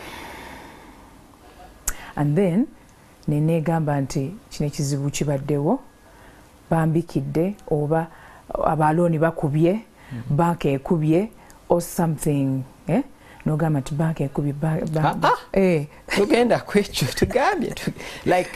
and then nenegamba nti kino ekizibu kibaddewo, bambikidde oba abalooni bakubye, mm -hmm. banka ekubye or something eh? Nogamba nti banka ekubye ah, ah. eh. Tugenda kwekyo tugambye like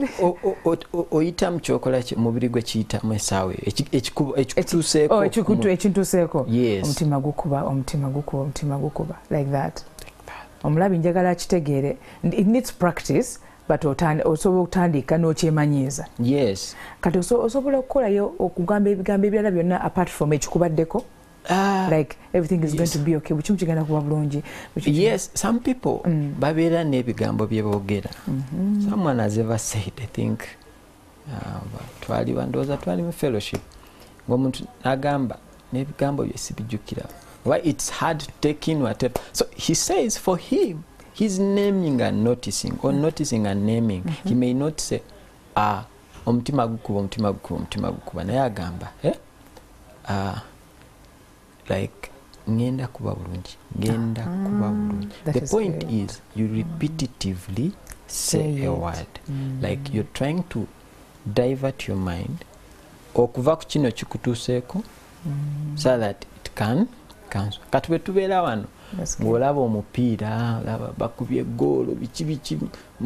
oyitamu kyokola omubiri gwe kiyitamu esaawa ekikutuuseeko ekintuuseeko omutima gukuba omutima gukuba omutima gukuba like that. Omulabi njagala akitegeere, it needs practice but osobola okutandika n'okyemanyiiza. Yes. Kati osobola okukolayo okugamba ebigambo ebirala byonna apart from ekikubaddeko. Uh, like everything is yes. going to be okay. Buchimu kigenda kuba bulungi. Yes, some people mm. babeera n'ebigambo bye boogera. Mm -hmm. Someone has ever said, I think, uh, twali bandooza twali mu fellowship, ng'omuntu agamba n'ebigambo bye sibijjukira. Why it's hard to take in whatever. So he says for him, he's naming and noticing, or mm. noticing and naming. Mm -hmm. He may not say, ah, omutima gukuba, omutima gukuba, omutima gukuba. Naye agamba, eh? Ah, uh, like ngenda kuba bulungi, ngenda kuba bulungi. The point great. is you repetitively say, say a word. Mm. Like you're trying to divert your mind okuva ku kino kikutuuseeko mm. so that it can cancel. Kati bwe tubeera wano ng'olaba omupiira, olaba bakubye goolo, biki biki,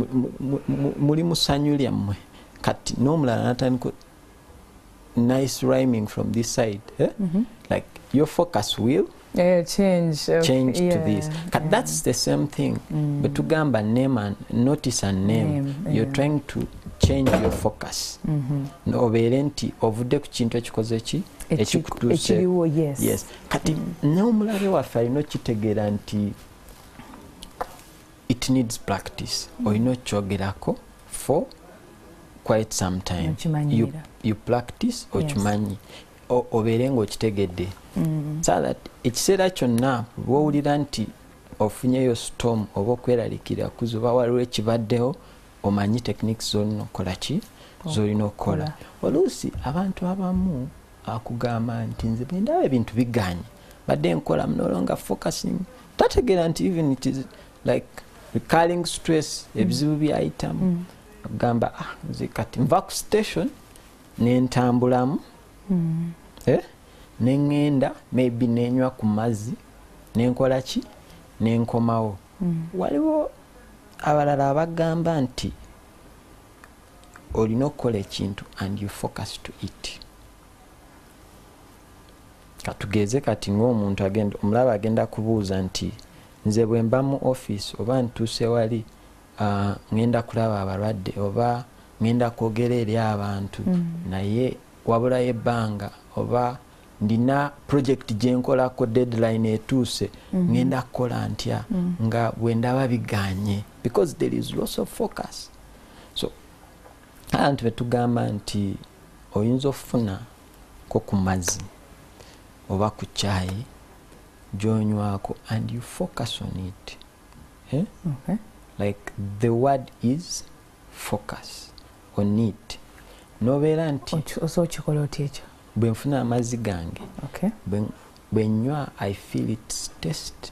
muli musanyu lyammwe, kati n'omulala natandika nice rhyming from this side, eh? Mm-hmm. Like your focus will yeah, change uh, change yeah, to this. Yeah. That's the same thing. Mm. But to gamba name and notice and name, name you're yeah. trying to change your focus. Mm-hmm. Nobeere nti ovudde ku kintu ekikoze ki ekikutuuse. Yes. Yes. Kati mm. n'omulabe waffe alina okitegeera nti it needs practice. Mm. Olina okyogerako for quite some time. You, you practice okimanyi. Yes. Obeere ng'okitegedde. Mm. So that ekiseera kyonna bw'owulira nti ofunyeyo storm oba okweraliikirira kuzuba waliwo ekibaddewo, omanyi techniques z'olina okukola ki, z'olina okukola. Oluusi abantu abamu akugamba nti nze bwe ndaba ebintu biganye badde nkola mnolonga focusing, tategeera nti even it is like recurring stress, ebizibu byayitamu. Gamba ah nze kati nva ku station nentambulamu mm. eh nengenda maybe nenywa ku mazzi nenkola ki nenkomawo. Mm. Waliwo abalala abagamba nti olina okukola ekintu and you focus to it. Katugeze kati ng'omuntu agenda omulaba agenda kubuuza nti nze bwe mba mu office oba ntuuse wali Uh, ngenda kulaba abalwadde oba ngenda kwogera eri abantu mm. naye wabula ebbanga oba ndina project gyenkolako deadline etuuse mm -hmm. ngenda kukola ntya mm. nga bwe ndaba biganye, because there is loss of focus. So abantu betugamba nti oyinza okufuna ko ku mazzi oba ku chai gyonywako and you focus on it eh? Okay. Like the word is focus on it. Nobeera nti oso kikola oti ekyo bwe nfuna amazzi gange, okay, bwe nywa I feel its taste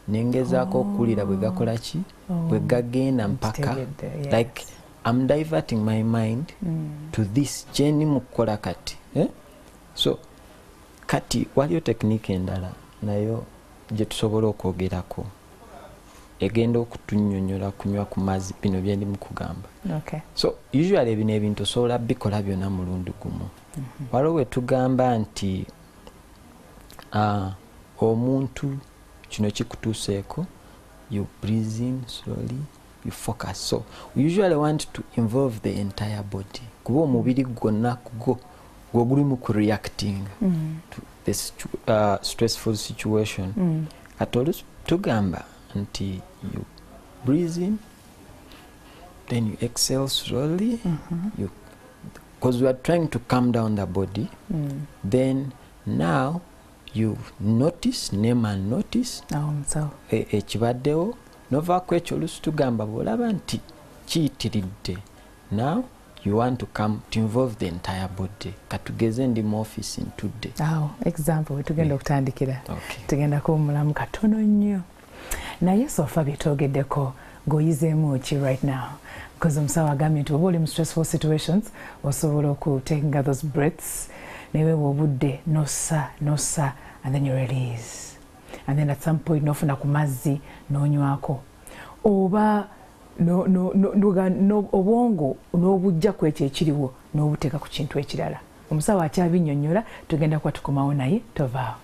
nengezaako okuwulira bwe gakola ki bwe gagenda mpaka like I'm diverting my mind mm. to this kyeni mu kukola kati eh? So kati waliyo tekinike endala nayo gye tusobola okwogerako egenda okutunnyonnyola kunywa ku mazzi bino bye ndi mu kugamba. Okay. So usually bino ebintu osobola bikola byonna mulundi gumu. Mm-hmm. Waliwo we tugamba nti uh, omuntu kino kikutuuseeko you breathe in slowly, you focus. So we usually want to involve the entire body kuba omubiri gwonna gwo gwe gulimu ku reacting mm. to this uh, stressful situation. Mm. Kati oluusi tugamba nti you breathe in, then you exhale slowly, mm-hmm. you because we are trying to calm down the body. Mm. Then now you notice, name and notice ekibaddewo e, novaako ekyo oluusi tugamba bw'olaba nti kiyitiridde. Now you want to come to involve the entire body. Katugeze ndi mu office ntudde. Awo example tugenda okutandikira. Okay. Tugenda kumulamu katono nnyo. Naye sofa byetogeddeko ng'oyizeemu ki right now? Because omusawo agambye nti oba oli mu stressful situations osobola okutekinga those breaths neweewa obudde nossa nossa and then you release. And then at some point nofuna ku mazzi n'onywako. Oba no no no no obwongo n'obujja ku ekyo ekiriwo n'obuteeka ku kintu ekirala. Omusawo akyabinnyonnyola tugenda kuba tukomawo naye tovaawo.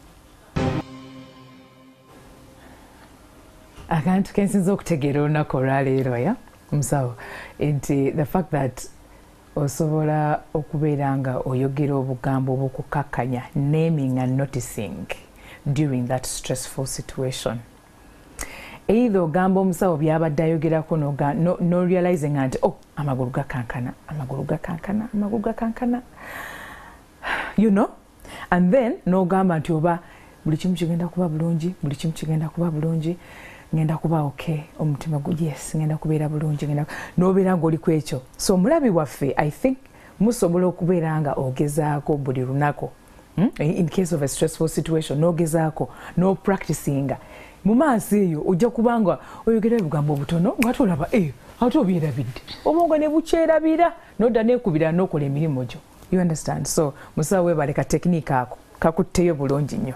Akantu kensinza okutegeera olunaku olwaleero ya omusawo nti the fact that osobola okubeera nga oyogera obugambo obw'okukakkanya, naming and noticing during that stressful situation. Either ogamba omusawo byabadde ayogerako no, no realizing nti oh amagulu gakankana amagulu gakankana amagulu gakankana you know, and then n'ogamba nti oba buli kimu kigenda kuba bulungi buli kimu kigenda kuba bulungi ngenda kuba okay omutima gu yes ngenda kubeera bulungi ngenda n'obeera ng'oli ku ekyo. So mulabi waffe I think musobola okubeera nga ogezaako buli lunaku hmm? In case of a stressful situation n'ogezaako no practicinga mu maaso eyo ojja kubanga oyogera ebigambo obutono nga tolaba eh ate obyerabidde obwongo ne bukyerabira n'odda neekubira n'okola emirimu gyo. You understand? So musawo webale ka tekinike ako kakutteyo bulungi nnyo.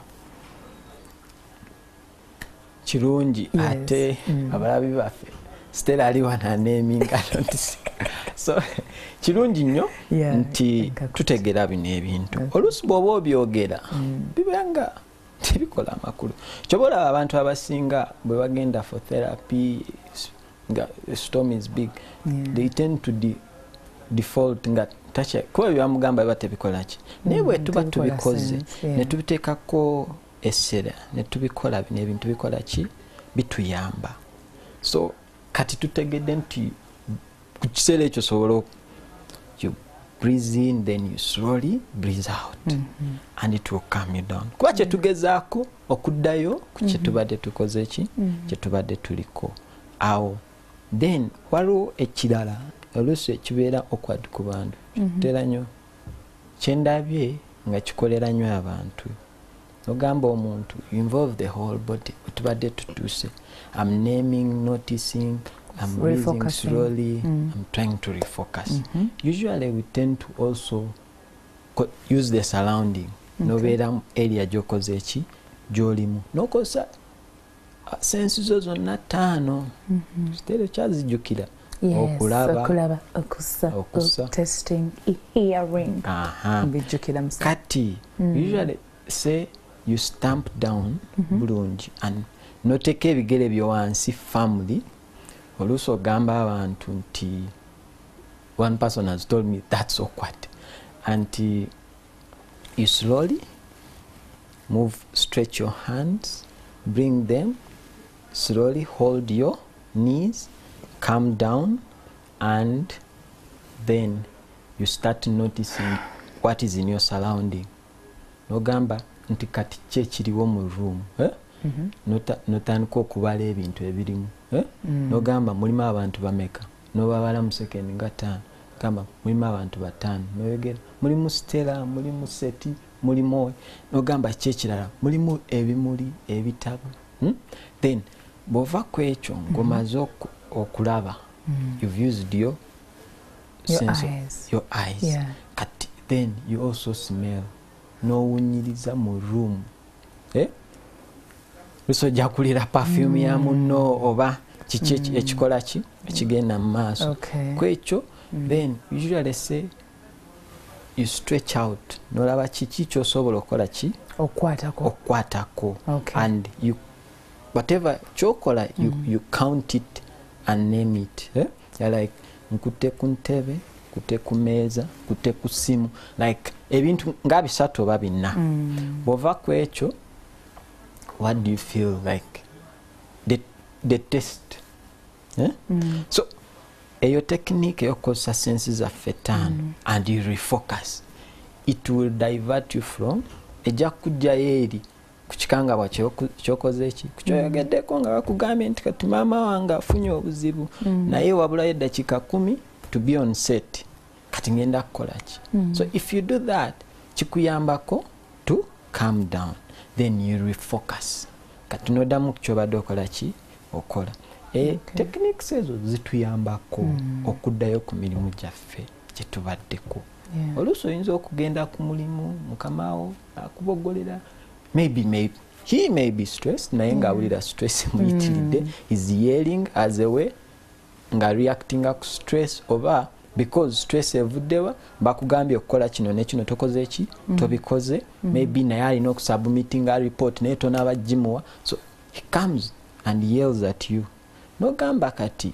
Kirungi yes. Ate mm. abalabi baffe Stella ali wana naminga notice. So kirungi nnyo yeah, nti tutegera bino ebintu okay. Oluusi bw'oba obyogera mm. bibanga tebikola amakulu. Kyobola abantu abasinga bwe bagenda for therapy nga the storm is big yeah. They tend to de default nga tacha kuba byamugamba biba tebikola ki mm. Naye bwe tuba tubikoze yeah. Ne tubiteekako essera ne tubikola bino ebintu bikola ki bituyamba. So kati tutegedde nti ku kiseera ekyo sobola you breathe in then you slowly breathe out mm-hmm. And it will calm you down. Kuba kye tugezaako okuddayo ku kye tubadde tukoze ki kye tubadde tuliko awo. Then waliwo ekirala oluusi ekibeera okwadi ku bantu kitera nnyo kyendabye nga kikolera nnyo abantu. Ogamba omuntu involve the whole body tubadde tutuuse. I'm naming, noticing, I'm breathing slowly, mm. I'm trying to refocus. Mm-hmm. Usually we tend to also use the surrounding. Okay. Nobeera area gyokoze eki gyolimu nokosa sensi zo zonna ttaano kitero kyazijjukira okulaba okulaba okusa testing hearing mbijjukira musa kati usually say you stamp down bulungi and noteka ebigere byo wansi family. Oluusi ogamba abantu nti one person has told me that's awkward and uh, you slowly move, stretch your hands, bring them slowly, hold your knees, calm down, and then you start noticing what is in your surrounding. Nogamba nti kati kye kiriwo mu room eh? Mm-hmm. Nota notandika okubala ebintu ebirimu eh? Mm. Nogamba mulimu abantu bameka nobabala mu second nga ttaano gamba mulimu abantu bataano noyogera mulimu Stella mulimu Seti mulimu nogamba kye kirala mulimu ebimuli ebitabo hmm? Then bw'ova ku ekyo ng'omaze oku- okulaba Mm. you've used your, Your sense eyes. of your eyes Yeah. kati then you also smell n'owunyiriza mu room eh? luso ojja kulira perfume ya munno oba kiki eki- ekikola ki ekigenda mu maaso Okay. kwekyo then usually say you stretch out n'olaba kiki kyosobola okukola ki Okwatako. okukwatako Okay. and you whatever kyokola you, you count it and name it eh? You're like nkutte ku ntebe nkutte ku meeza nkutte ku simu like ebintu nga bisatu oba bina Mm. bw'ova ku ekyo what do you feel like the, the test eh? Mm. So eyo technique eyokukozesa sensi zaffe ttaano and you refocus it will divert you from ejja kujjayo eri ku kikangabwa kyoku- kyokoze eki kukyoyogeddeko nga bakugambye nti kati maama wange afunye obuzibu naye wabulayo eddakiika kumi to be on set kati ngenda kukola ki so if you do that kikuyambako to calm down then you refocus kati noddamu ku kyobadde okola ki okola e Okay. techniques ezo zituyambako okuddayo ku mirimu gyaffe gyetubaddeko Yeah. oluusi oyinza okugenda ku mulimu mukamawo akubogolera maybe maybe he may be stressed naye ng'awulira stress emuyitiridde is yelling as a way nga reactinga ku stress oba because stress evuddewa bakugambye okukola kino nekino tokoze eki tobikoze maybe naye alina okusubmittinga report naye tonaaba gimuwa so he comes and yells at you nogamba kati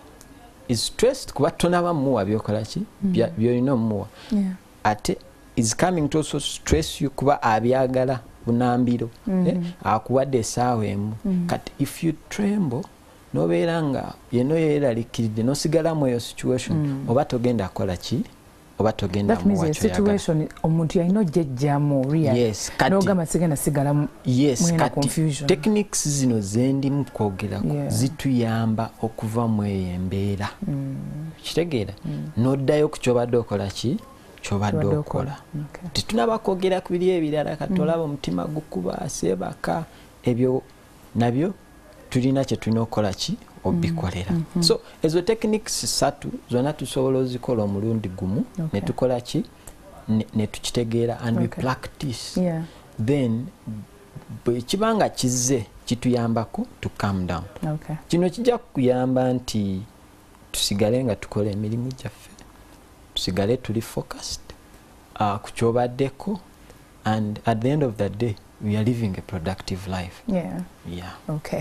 is stressed kuba tonaba muwa byokola ki Bya- byolina omuwa Yeah. ate is coming to also stress you kuba abyagala bunambiro eh? akuwadde essaawa emu kati if you tremble nobeera nga yeno yeeralikiridde nosigalamu eyo situation oba togenda kukola ki oba togenda That means muwa a kyoyagala situation omuntu yalina ojjejjamu really. Yes, kati- N'ogamba sigenda sigala mu- yes mwena kati confusion. techniques zino zendimu kwogerako Yeah. zituyamba okuva mu eyo embeera kitegeera n'oddayo ku kyobadde okola ki kyobadde Kyobadde okola okola. Okay. tetunaba kwogera ku biri ebirala kati olaba omutima gukuba seebaka ebyo nabyo tulina kye tulina okukola ki obikolera so ezo techniques satu zonna tusobola ozikola omulundi gumu Okay. ne tukola ki ne- ne tukitegeera and we Okay. practice Yeah. then bwe kiba nga kizze kituyambako to calm down Okay. kino kijja kukuyamba nti tusigale nga tukola emirimu gyaffe tusigale tuli focused uh, ku kyobaddeko and at the end of the day we are living a productive life Yeah. yeah Okay.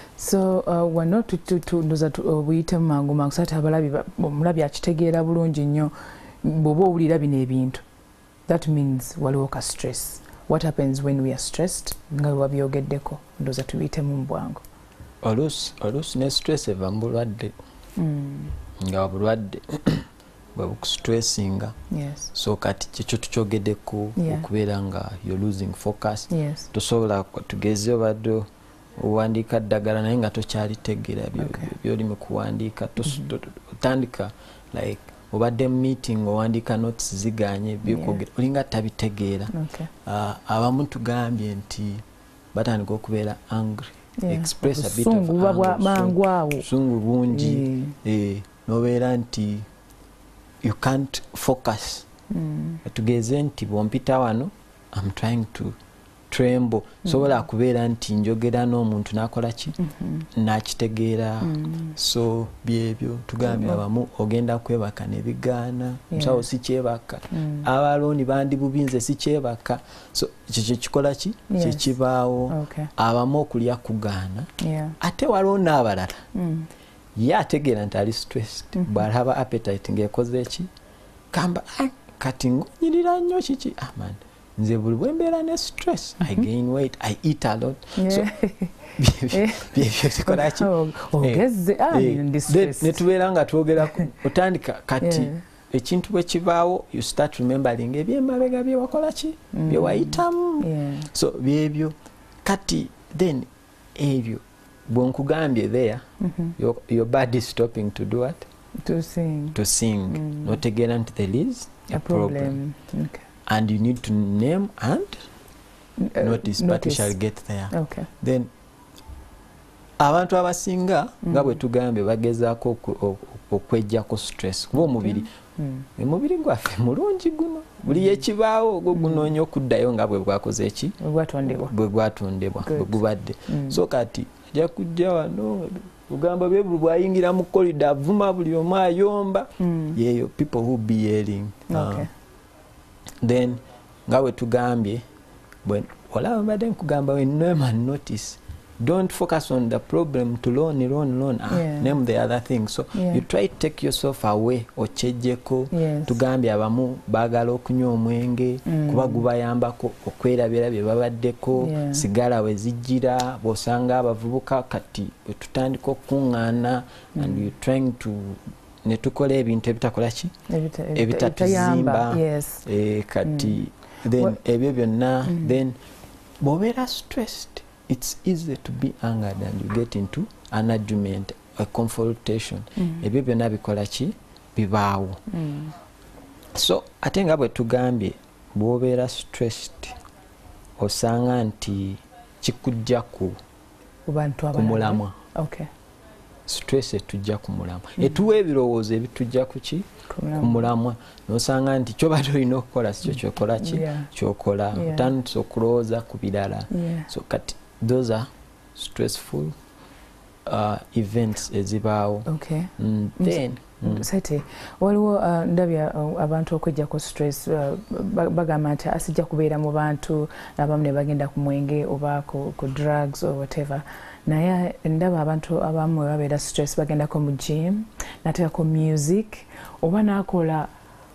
So uh, wano ndoza obuyite mangu mangu sati abalabi ba- omulabi akitegeera bulungi nnyo bw'oba owulira bino ebintu that means waliwo ka stress. What happens when we are stressed nga wabyogeddeko ndoza tubiyitemu mu bwangu. oluusi oluusi ne stress eva mu bulwadde Mm. nga bulwadde bwe bukustrесsinga Yes. so kati kyekyo tukyogeddeko Yeah. okubeera nga you're losing focus Yes. tosobola tugeze obadde owandiika ddagala naye nga tokyalitegeera byo- Okay. byoli mu kuwandiika tos- to- to- otandika like obadde mu meeting owandiika notes ziganye byokwogera olinga tabitegeera Okay. Ah, abamu tugambye nti batandika okubeera angry Yeah. express a bit of Obusungu buba bwa anger, mangu awo. busungu bungi eh, nobeera nti you can't focus Mm. tugeze nti bwompita wano I'm trying to tremble sobola kubeera nti njogera n'omuntu nakola ki nakitegeera so byebyo tugambye abamu ogenda kwebaka nebigaana musawo si kyebaka abaloni bandi bubinze si kyebaka so kyekyo kikola ki Yes. kyekibaawo Okay. abamu okulya kugaana Yeah. ate waliwo n'abalala Mm. ye ategeera nti ali stressed bw'alaba appetite ng'ekoze eki kamba "Ah, kati ngonyirira nnyo kiki aman nze buli bwe mbeera ne stress I gain weight I eat a lot so Yeah. byebyo- byebyo zikola ki Oh, ogezze ah Eh, ndi then stress. ne tubeera nga twogera otandika kati Yeah. ekintu bwe kibaawo you start remembering ebyemabega bye wakola ki bye wayitamu Yeah. so byebyo kati then ebyo bwenkugambye there your, your body is stopping to do what To sing. to sing notegeera nti there is a, A problem. problem. Okay. and you need to name and Uh, notice, but we notice. shall get there Okay. then abantu abasinga nga bwe tugambye bagezaako okwejjako stress kuba omubiri omubiri gwaffe mulungi guno buli ekibaawo ogwo gunoonya okuddayo nga bwe bwakoze eki bwe gwatondebwa bwe gubadde so kati ajja kujja wano ugamba bye buli bwayingira mu korida avuma buli omu ayomba yeeyo people who be yelling uh, then nga bwe tugambye olaba mbadde nkugamba when no man notice don't focus on the problem to learn learn learn ah, yeah. name the other things so yeah. you try to take yourself away ochejeko yes. tugambye abamu bagala okunywa omwenge mm. kuba gubayambako okwerabira bye babaddeko yeah. sigala we zijjira bosanga abavubuka kati tutandika okuŋŋaana mm. and you trying to ne tukola ebintu ebitakola ki ebitatuzimba yes. eh, kati mm. then ebyo byonna mm. then bobera stressed it's easy to be angered and you get into an argument, a confrontation. Ebyo byonna bikola ki bibaawo. So ate nga bwe tugambye bw'obeera stressed osanga nti kikujja ku mulamwa. Okay. Stress etujja ku mulamwa. Etuwa ebirowoozo ebitujja ku ki ku mulamwa nosanga nti kyobadde olina okukola si kyo kyokola ki kyokola otandise okulowooza ku birala. So kati those are stressful uh, events ezibaawo. Okay. Mm, then mm. Sete waliwo uh, ndabya uh, abantu okwejjako stress uh, bagamba nti asijja kubeera mu bantu abamu ne bagenda ku mwenge oba ku, ku drugs or whatever naye ndaba abantu abamu babeera stress bagendako mu gym nateekako music oba nakola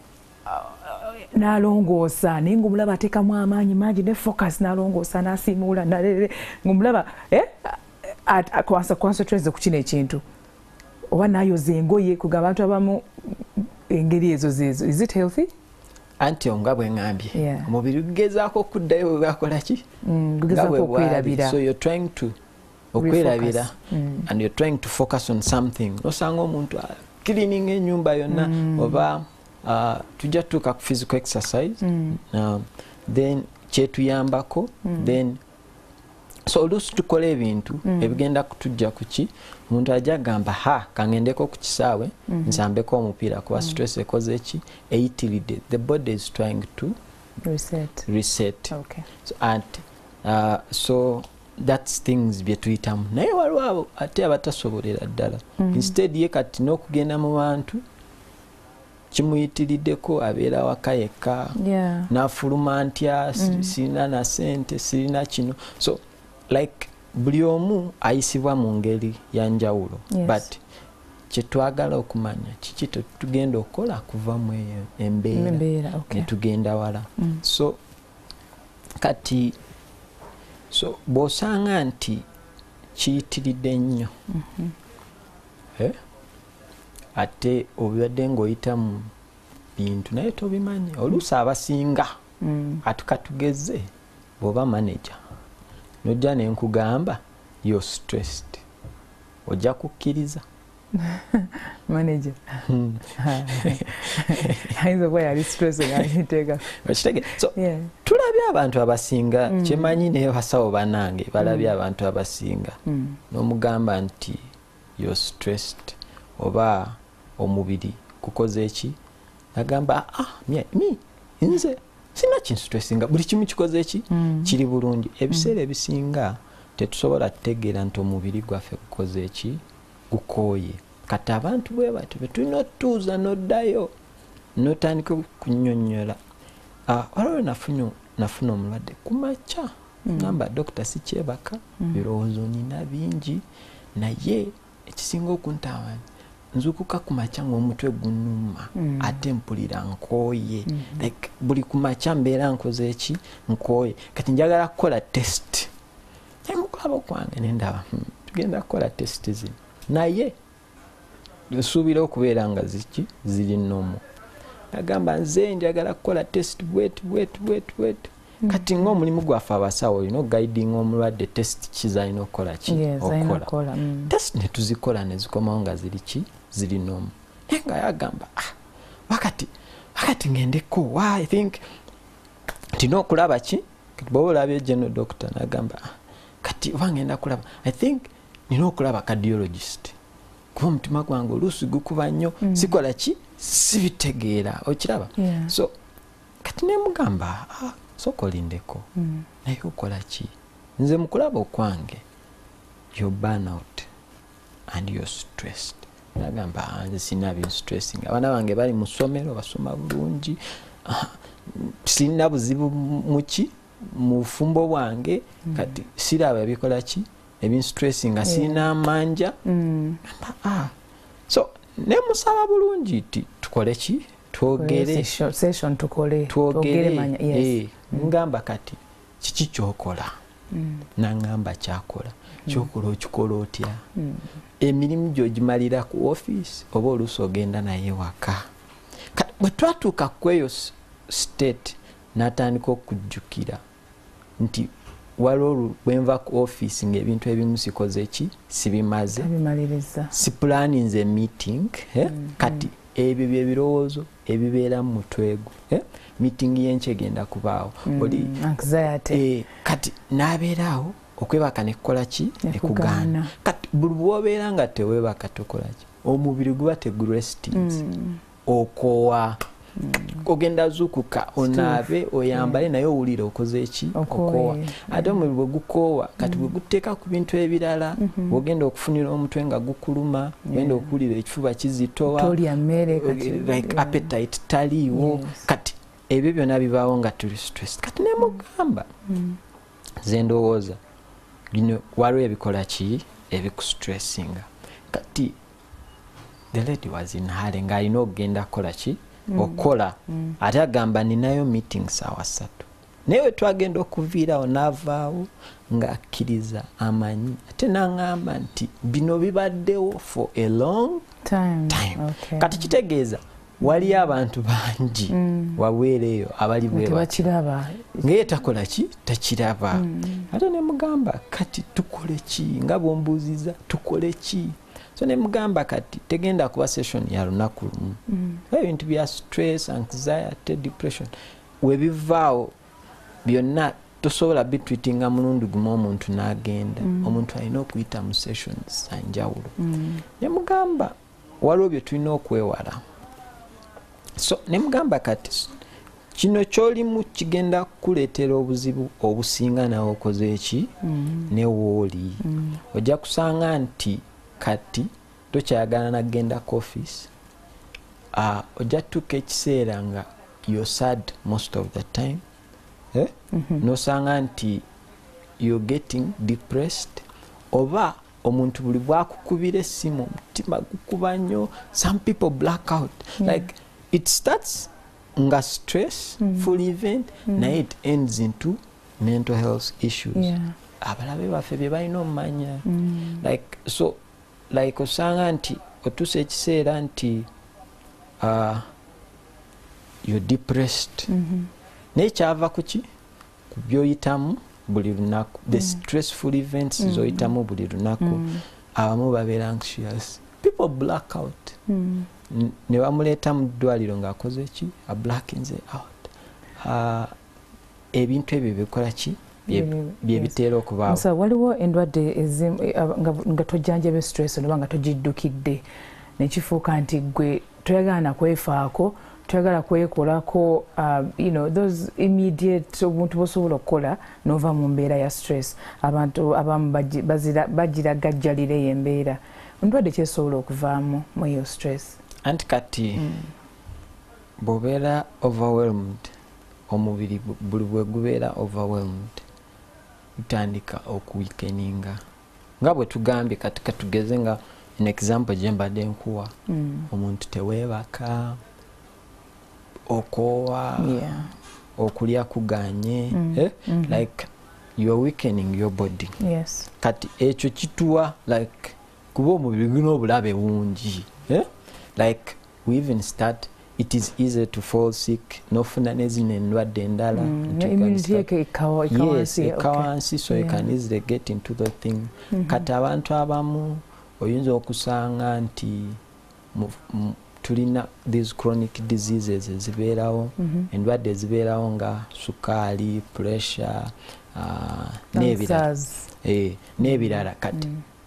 nalongoosa naye ng'omulaba ateekamu amaanyi mangi ne focus nalongoosa nasiimuula nalere ng'omulaba eh concentrate ku kino ekintu oba nayoza engoye kuga abantu abamu engeri ezo zezo is it healthy anti nga bwe ngambye yeah. omubiri gugezaako okuddayo bwe bwakola ki mm, gugezaako okwerabira so you're trying to okwerabira mm. and you're trying to focus on something osanga omuntu cleaning ennyumba yonna mm. oba Uh, tujja tutuuka ku physical exercise mm. um, then kyetuyambako mm. then so oluusi tukola ebintu mm. ebigenda kutujja ku ki omuntu ajja gamba ha kangendeko ku kisaawe mm -hmm. nsambeko omupiira kuba mm. stress ekoze ki eyitiridde the body is trying to reset, reset. Okay. So, and, uh, so that's things bye tuyitamu naye waliwo abo ate abatasobolera ddala mm. instead ye kati n'okugenda mu bantu kimuyitiriddeko abeera waka yekka yeah. nafuluma ntya mm. sirina na sente sirina kino so like buli omu ayisibwa mu ngeri ya njawulo yes. but kyetwagala okumanya kiki tetugenda okukola kuva mu eyo embeera okay. netugenda wala mm. so kati so bw'osanga nti kiyitiridde nnyo mm -hmm. eh? ate obadde ng'oyita mu bintu naye tobimanyi oluusi abasinga mm. atukatugeze bw'oba manager nojja ne nkugamba you're stressed ojja kukkiriza manager ayinza okuba yali stress ng'ayiteeka okitege so yeah. tulabye abantu abasinga mm. kyemanyi naye basawo banange balabye mm. abantu abasinga mm. n'omugamba nti you're stressed oba omubiri kukoze eki agamba ah mi, mi nze sina kinstressinga buli kimu kikoze eki mm. kiri bulungi ebiseera mm. ebisinga tetusobola kutegeera nti omubiri gwaffe gukoze eki gukooye kati abantu bwe bati betulina otuuza noddayo notandika kunnyonnyola ah, waliwo nafuna nafuna omulwadde kumakya mm. namba dokita sikyebaka mm. birowoozo nina bingi naye ekisinga okuntaawanya nzukuka kumacha ng'omutwe gunuma mm. ate mpulira nkooye mm -hmm. like buli kumacha mbeera nkoze eki nkooye kati njagala kukola test emukulaba kwange nendaba hmm. tugenda kukola test zino naye nsuubira okubeera nga ziki ziri nnomu agamba nze njagala kukola test bwet bwet bwet bwet mm. kati ng'omulimu gwaffe abasawo olina oguiding omulwadde test kizalina okukola ki yes, okola mm. test netuzikola nezikomawo nga ziri ki ziri nomu naye nga yagamba ah, wakati wakati ngendeko wa I think tina okulaba ki bw'oba olabye general doctor nagamba ah, kati oba ngenda kulaba I think nina okulaba cardiologist kuba omutima gwange oluusi gukuba nnyo mm. sikola ki sibitegeera okiraba yeah. so kati nemugamba ah, sooka olindeko mm. naye okola ki nze mukulaba okwange you're burnout and you're stressed nagamba nze sina bi stressing abaana bange bali mu ssomero basoma bulungi ah, sina buzibu muki mu bufumbo bwange mm. kati siraba ebikola ki ebi stressing nga sina amanja mm. ah. so nemusaba bulungi ti tukole ki twogere session tukole twogere manya yes eh mm. ngamba kati kiki kyokola mm. nangamba kyakola mm. kyokola okikola otya mm. emirimu gyo gimalira ku office oba oluusi ogenda naye waka bwe twatuuka kweyo state n'atandika okujjukira nti waliwo bwenva ku office ng'ebintu ebimu sikoze ki sibimaze si planning a meeting eh? mm, kati mm. ebyo bye birowoozo ebibeera mu mutwe gwo eh? meeting y'enkya egenda kubaawo mm, oli anxiety eh, kati n'abeeraawo okwebaka nekola ki ekugaana kati buli bwobeera nga teweebaka tokola ki omubiri guba tegurestings mm. okoowa mm. ogenda zukuka onaabe oyambale naye owulire okoze eki okoowa ate omubiri bwe gukoowa kati bwe guteeka ku bintu ebirala mm-hmm. ogenda okufunira omutwe nga gukuluma ogenda yeah. okuwulira ekifuba kizitowa like appetite taliiwo yes. kati ebyo byonna bibaawo nga tuli stress kati nemugamba mm. ze ndowooza bino waliwo ebikola ki ebikustrесsinga kati the lady was in hurry ng'alina okugenda kukola ki mm. okola mm. ate agamba ninayo meeting saawa ssatu naye we twagenda okuviirawo n'avaawo ng'akkiriza amanyi ate n'aŋŋamba nti bino bibaddewo for a long time, time. Okay. kati kitegeeza waliyo abantu bangi mm. waweereeyo abali bwebakiraba ngaye takola ki takiraba mm. ate nemugamba kati tukole ki nga bwombuuziza tukole ki so nemugamba kati tegenda kuba session ya lunaku lumu mm. ebintu bya stress anxiety depression webivaawo byonna tosobola bitreatinga mulundi gumu omuntu n'agenda mm. omuntu alina okuyita mu sessions zanjawulo mm. nemugamba waliwo bye tulina okwewala so nemugamba kati kino kyolimu kigenda kuleetera obuzibu obusinga nawe okoze eki mm. ne wooli mm. ojja kusanga nti kati tokyayagala nagenda ku office uh, ojja tutuuka ekiseera nga you're sad most of the time eh? mm-hmm. nosanga nti you're getting depressed oba omuntu buli bwakukubira essimu omutima gukuba nnyo some people black out yeah. like it starts nga stress mm. full event mm. naye it ends into mental health issues yeah. abalabe baffe bye balina omumanya mm. like so like osanga nti otuusa ekiseera nti uh, you're depressed mm-hmm. naye kyava kuki ku byoyitamu buli lunaku the mm. stressful events mm. zoyitamu buli lunaku mm. abamu babeera anxious people black out mm. ne bamuleeta mu ddwaliro ng'akoze ki a blackinze out uh, ebintu ebyo bikola ki bye biteera okubaawo so waliwo endwadde nga tojjanjaba stress oba nga togiddukidde nekifuuka nti gwe toyagala nakwefaako toyagala kwekolako uh, you know those immediate obuntu bosobola okukola nova mu mbeera ya stress abantu abamu bagiragajjalira eyo embeera endwadde kyesobola okuvaamu mu eyo stress anti kati mm. bw'obeera overwhelmed omubiri buli bwe gubeera overwhelmed gutandika okuweakeninga nga bwe tugambye kati katugeze nga an example gye mbadde nkuwa mm. omuntu teweebaka okoowa yeah. okulya kuganye mm. eh? mm-hmm. like you are weakening your body yes. kati ekyo kituwa like kuba omubiri gulina obulabe bungi eh? like we even start it is easy to fall sick nofuna nezino endwadde endala mm. yes ekawansi so yeah. you can easily get into the thing mm-hmm. kati abantu abamu oyinza okusanga nti tulina these chronic diseases ezibeerawo mm-hmm. endwadde ezibeerawo nga sukaali pressure uh, n'ebirala eh, n'ebirala kati mm.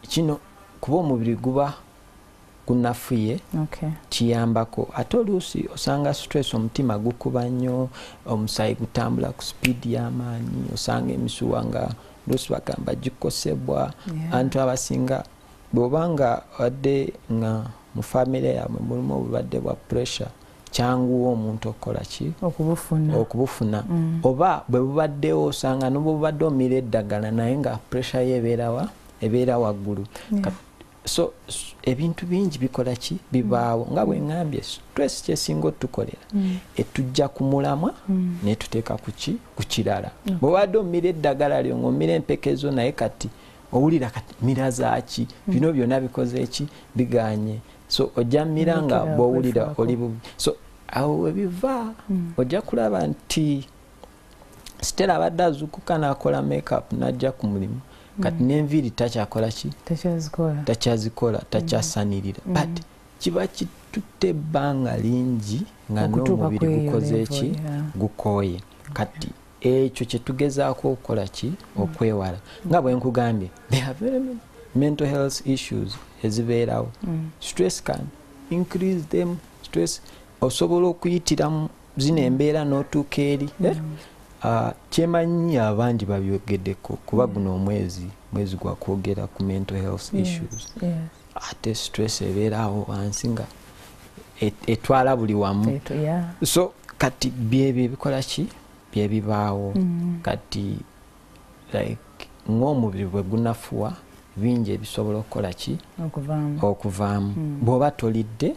kino kuba omubiri guba gunafuye okay. kiyambako ate oluusi osanga stress omutima gukuba nnyo omusayi gutambula ku speed y'amaanyi osanga emisuwa nga luusi bagamba gikosebwa yeah. abantu abasinga bw'obanga wadde nga mu famire yammwe mulimu obulwadde bwa pressure kyanguwa omuntu okukola ki okubufuna okubufuna mm. oba bwe bubaddewo osanga n'obubadde omira eddagala naye nga pressure ye ebeerawa ebeera waggulu yeah. so ebintu bingi bikola ki bibaawo mm. nga bwe ngambye stress kyesinga otukolera mm. etujja ku mulamwa mm. netuteeka kuki ku kirala okay. bw'obadde omira eddagala lyo ng'omira empekezo naye kati owulira kati mira zaaki mm. bino byonna bikoze eki biganye so ojja mira nga bw'owulira oli bubi so awo webiva mm. ojja kulaba nti Stella abadde azuukuka n'akola makeup n'ajja ku mulimu kati mm. n'enviiri takyakola ki takyazikola takyazikola takyasanirira mm. but kiba kitutte ebbanga lingi nga n'omubiri gukoze eki yeah. gukooye kati ekyo kye tugezaako okukola ki mm. okwewala nga bwe nkugambye they have very many mental health issues ezibeerawo mm. stress can increase them stress osobola okuyitira zino embeera n'otuuka eri mm. eh? Uh, kyemanyi abangi babyogeddeko kuba guno omwezi mwezi gwa kwogera ku mental health yes, issues yes. ate stress ebeerawo wansi nga et, etwala buli wamu Eto, yeah. so kati byebyo ebikola ki byebibaawo mm. kati like ng'omubiri bwe gunafuwa bingi ebisobola okukola ki okuvaamu okuvaamu mm. bw'oba tolidde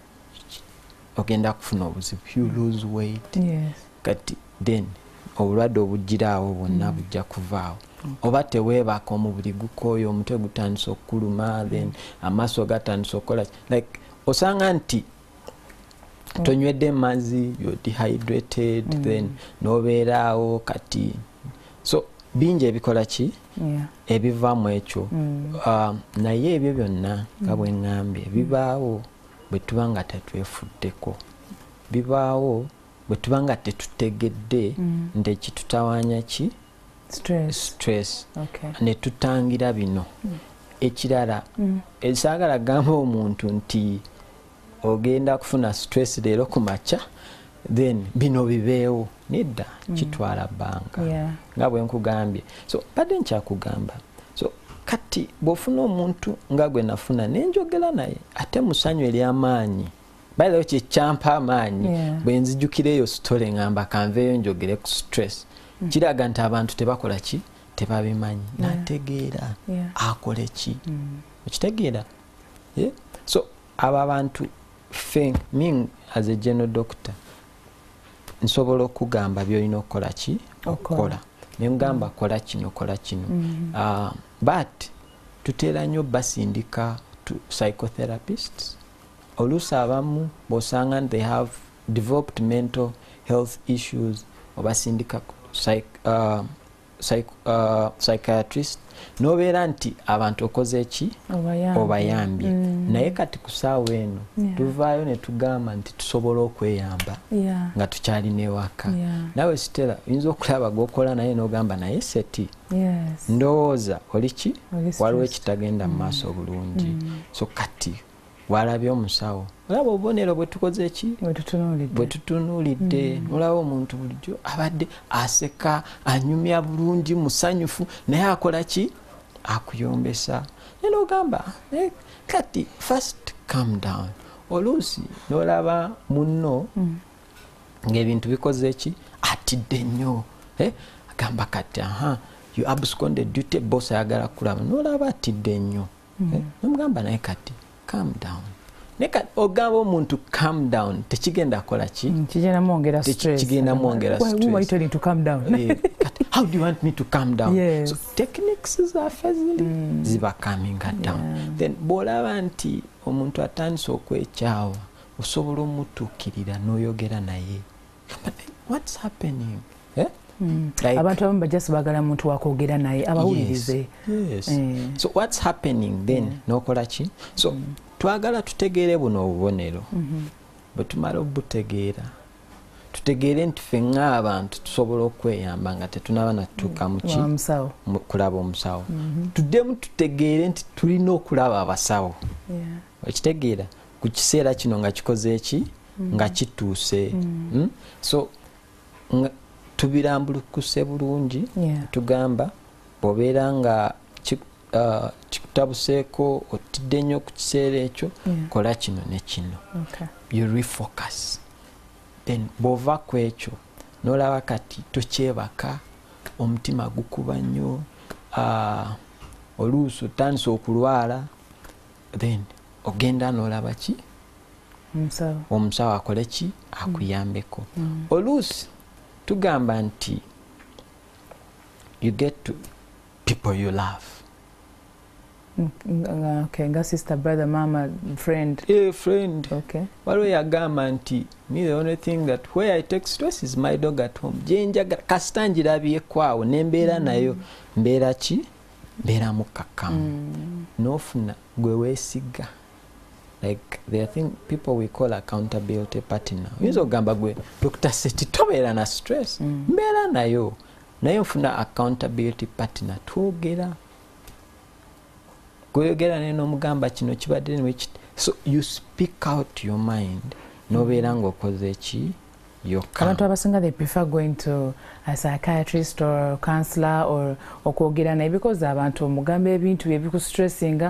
ogenda kufuna obuzibu you lose weight yes. kati then obulwadde obugiraawo bwonna mm. bujja kuvaawo okay. oba teweebaka omubiri gukooyo omutwe gutandisa okukuluma then amaaso gatandisa okukola like osanga nti mm. tonywedde mazzi you're dehydrated mm. then nobeeraawo kati so bingi ebikola ki yeah. ebivaamu ekyo mm. uh, naye ebyo byonna nga bwe ŋŋambye bibaawo bwe tuba nga tetwefuddeko bibaawo bwe tuba nga tetutegedde mm. nti ekitutawaanya ki stress, stress. Okay. ne tutangira bino mm. ekirala mm. esaagala gamba omuntu nti ogenda kufuna stress leero ku makya then bino bibeewo nedda mm. kitwala bbanga yeah. nga bwe nkugambye so badde nkyakugamba so kati bw'ofuna omuntu nga gwe nafuna nenjogera naye ate musanyu ery'amaanyi bayilawo kyekyampa amaanyi yeah. bwe nzijukira eyo sitole ngamba kanveeyo njogere ku stress mm. kiraga nti abantu tebakola ki tebabimanyi yeah. nategeera yeah. akole ki mm. okitegeera yeah? so abo abantu fe me as a general doctor nsobola okugamba byolina okukola ki okukola nengamba mm. kola kino kola kino mm. uh, but tuteera nnyo basindika to psychotherapists oluusi abamu bw'osanga they have developed mental health issues obasindika psych, uh, psych, uh, psychiatrist nobeera nti abantu okoze eki obayambye mm. naye kati ku ssaawa eno yeah. tuvaayo ne tugamba nti tusobola okweyamba yeah. nga tukyalina ewaka yeah. nawe Stella oyinza okulaba gwokola naye n'ogamba naye seti yes. ndowooza oli ki waliwo ekitagenda mu maaso mm. bulungi mm. so kati walabye omusawo olaba obubonero bwe tukoze eki bwe tutunuulidde mm. olaba omuntu bulijjo abadde aseka anyumya bulungi musanyufu naye akola ki akuyombesa neno ogamba eh, kati first calm down oluusi n'olaba munno mm. ng'ebintu bikoze eki atidde nnyo eh, agamba kati aha you absconded duty boss ayagala kulaba n'olaba atidde nnyo mm. eh, nomugamba naye kati calm down neka ogamba omuntu calm down tekigenda akola ki mm, kigenda mwongera stress tekigenda mwongera stress why, why are you telling to calm down yeah. How do you want me to calm down yes. so techniques zaffe ziri mm. ziba calming down yeah. then bw'olaba nti omuntu atandise okwekyawa osobola omutuukirira n'oyogera naye what's happening eh? Mm. Like, abantu abamu bajja sibagala muntu wakwogera naye abawulirize yes, yes. eh. so what's happening then yeah. nokola ki so mm. twagala tutegeere buno obubonero mm -hmm. bwe tumala obutegeera tutegeere nti ffe ng'abantu tusobola okweyamba nga tetunaba natuuka mu ki kulaba omusawo. Tuddemu tutegeere nti tulina okulaba abasawo. Okitegeera ku kiseera kino nga kikoze eki nga kituuse. So tubirambulukuse bulungi tugamba bw'obeera nga kikutabuseeko otidde nnyo ku kiseera ekyo kola kino ne kino. You refocus. Then bw'ova ku ekyo n'olaba kati tokyebaka omutima gukuba nnyo oluusi otandise okulwala then ogenda n'olaba ki omusawo akole ki akuyambeko. Oluusi tugamba nti you get to people you love. Okay, nga sister, brother, mama, friend. Yeah, friend. Okay. Waliwo yagamba nti me the only thing that where I take stress is my dog at home. Jenjaga kasita njirabyeeko awo nembeera nayo mbeera ki mbeera mukakamu n'ofuna gwe weesiga. Like there are thing people we call accountability partner. Oyinza ogamba gwe Doctor Seti tobeera na stress mbeera nayo naye nfuna accountability partner twogera kwegera ne nomugamba kino kibadde ne kiti. So you speak out your mind nobeera ng'okoze eki yokka. Abantu abasinga they prefer going to a psychiatrist or counselor or okwogera naye because abantu omugamba ebintu ebikustressing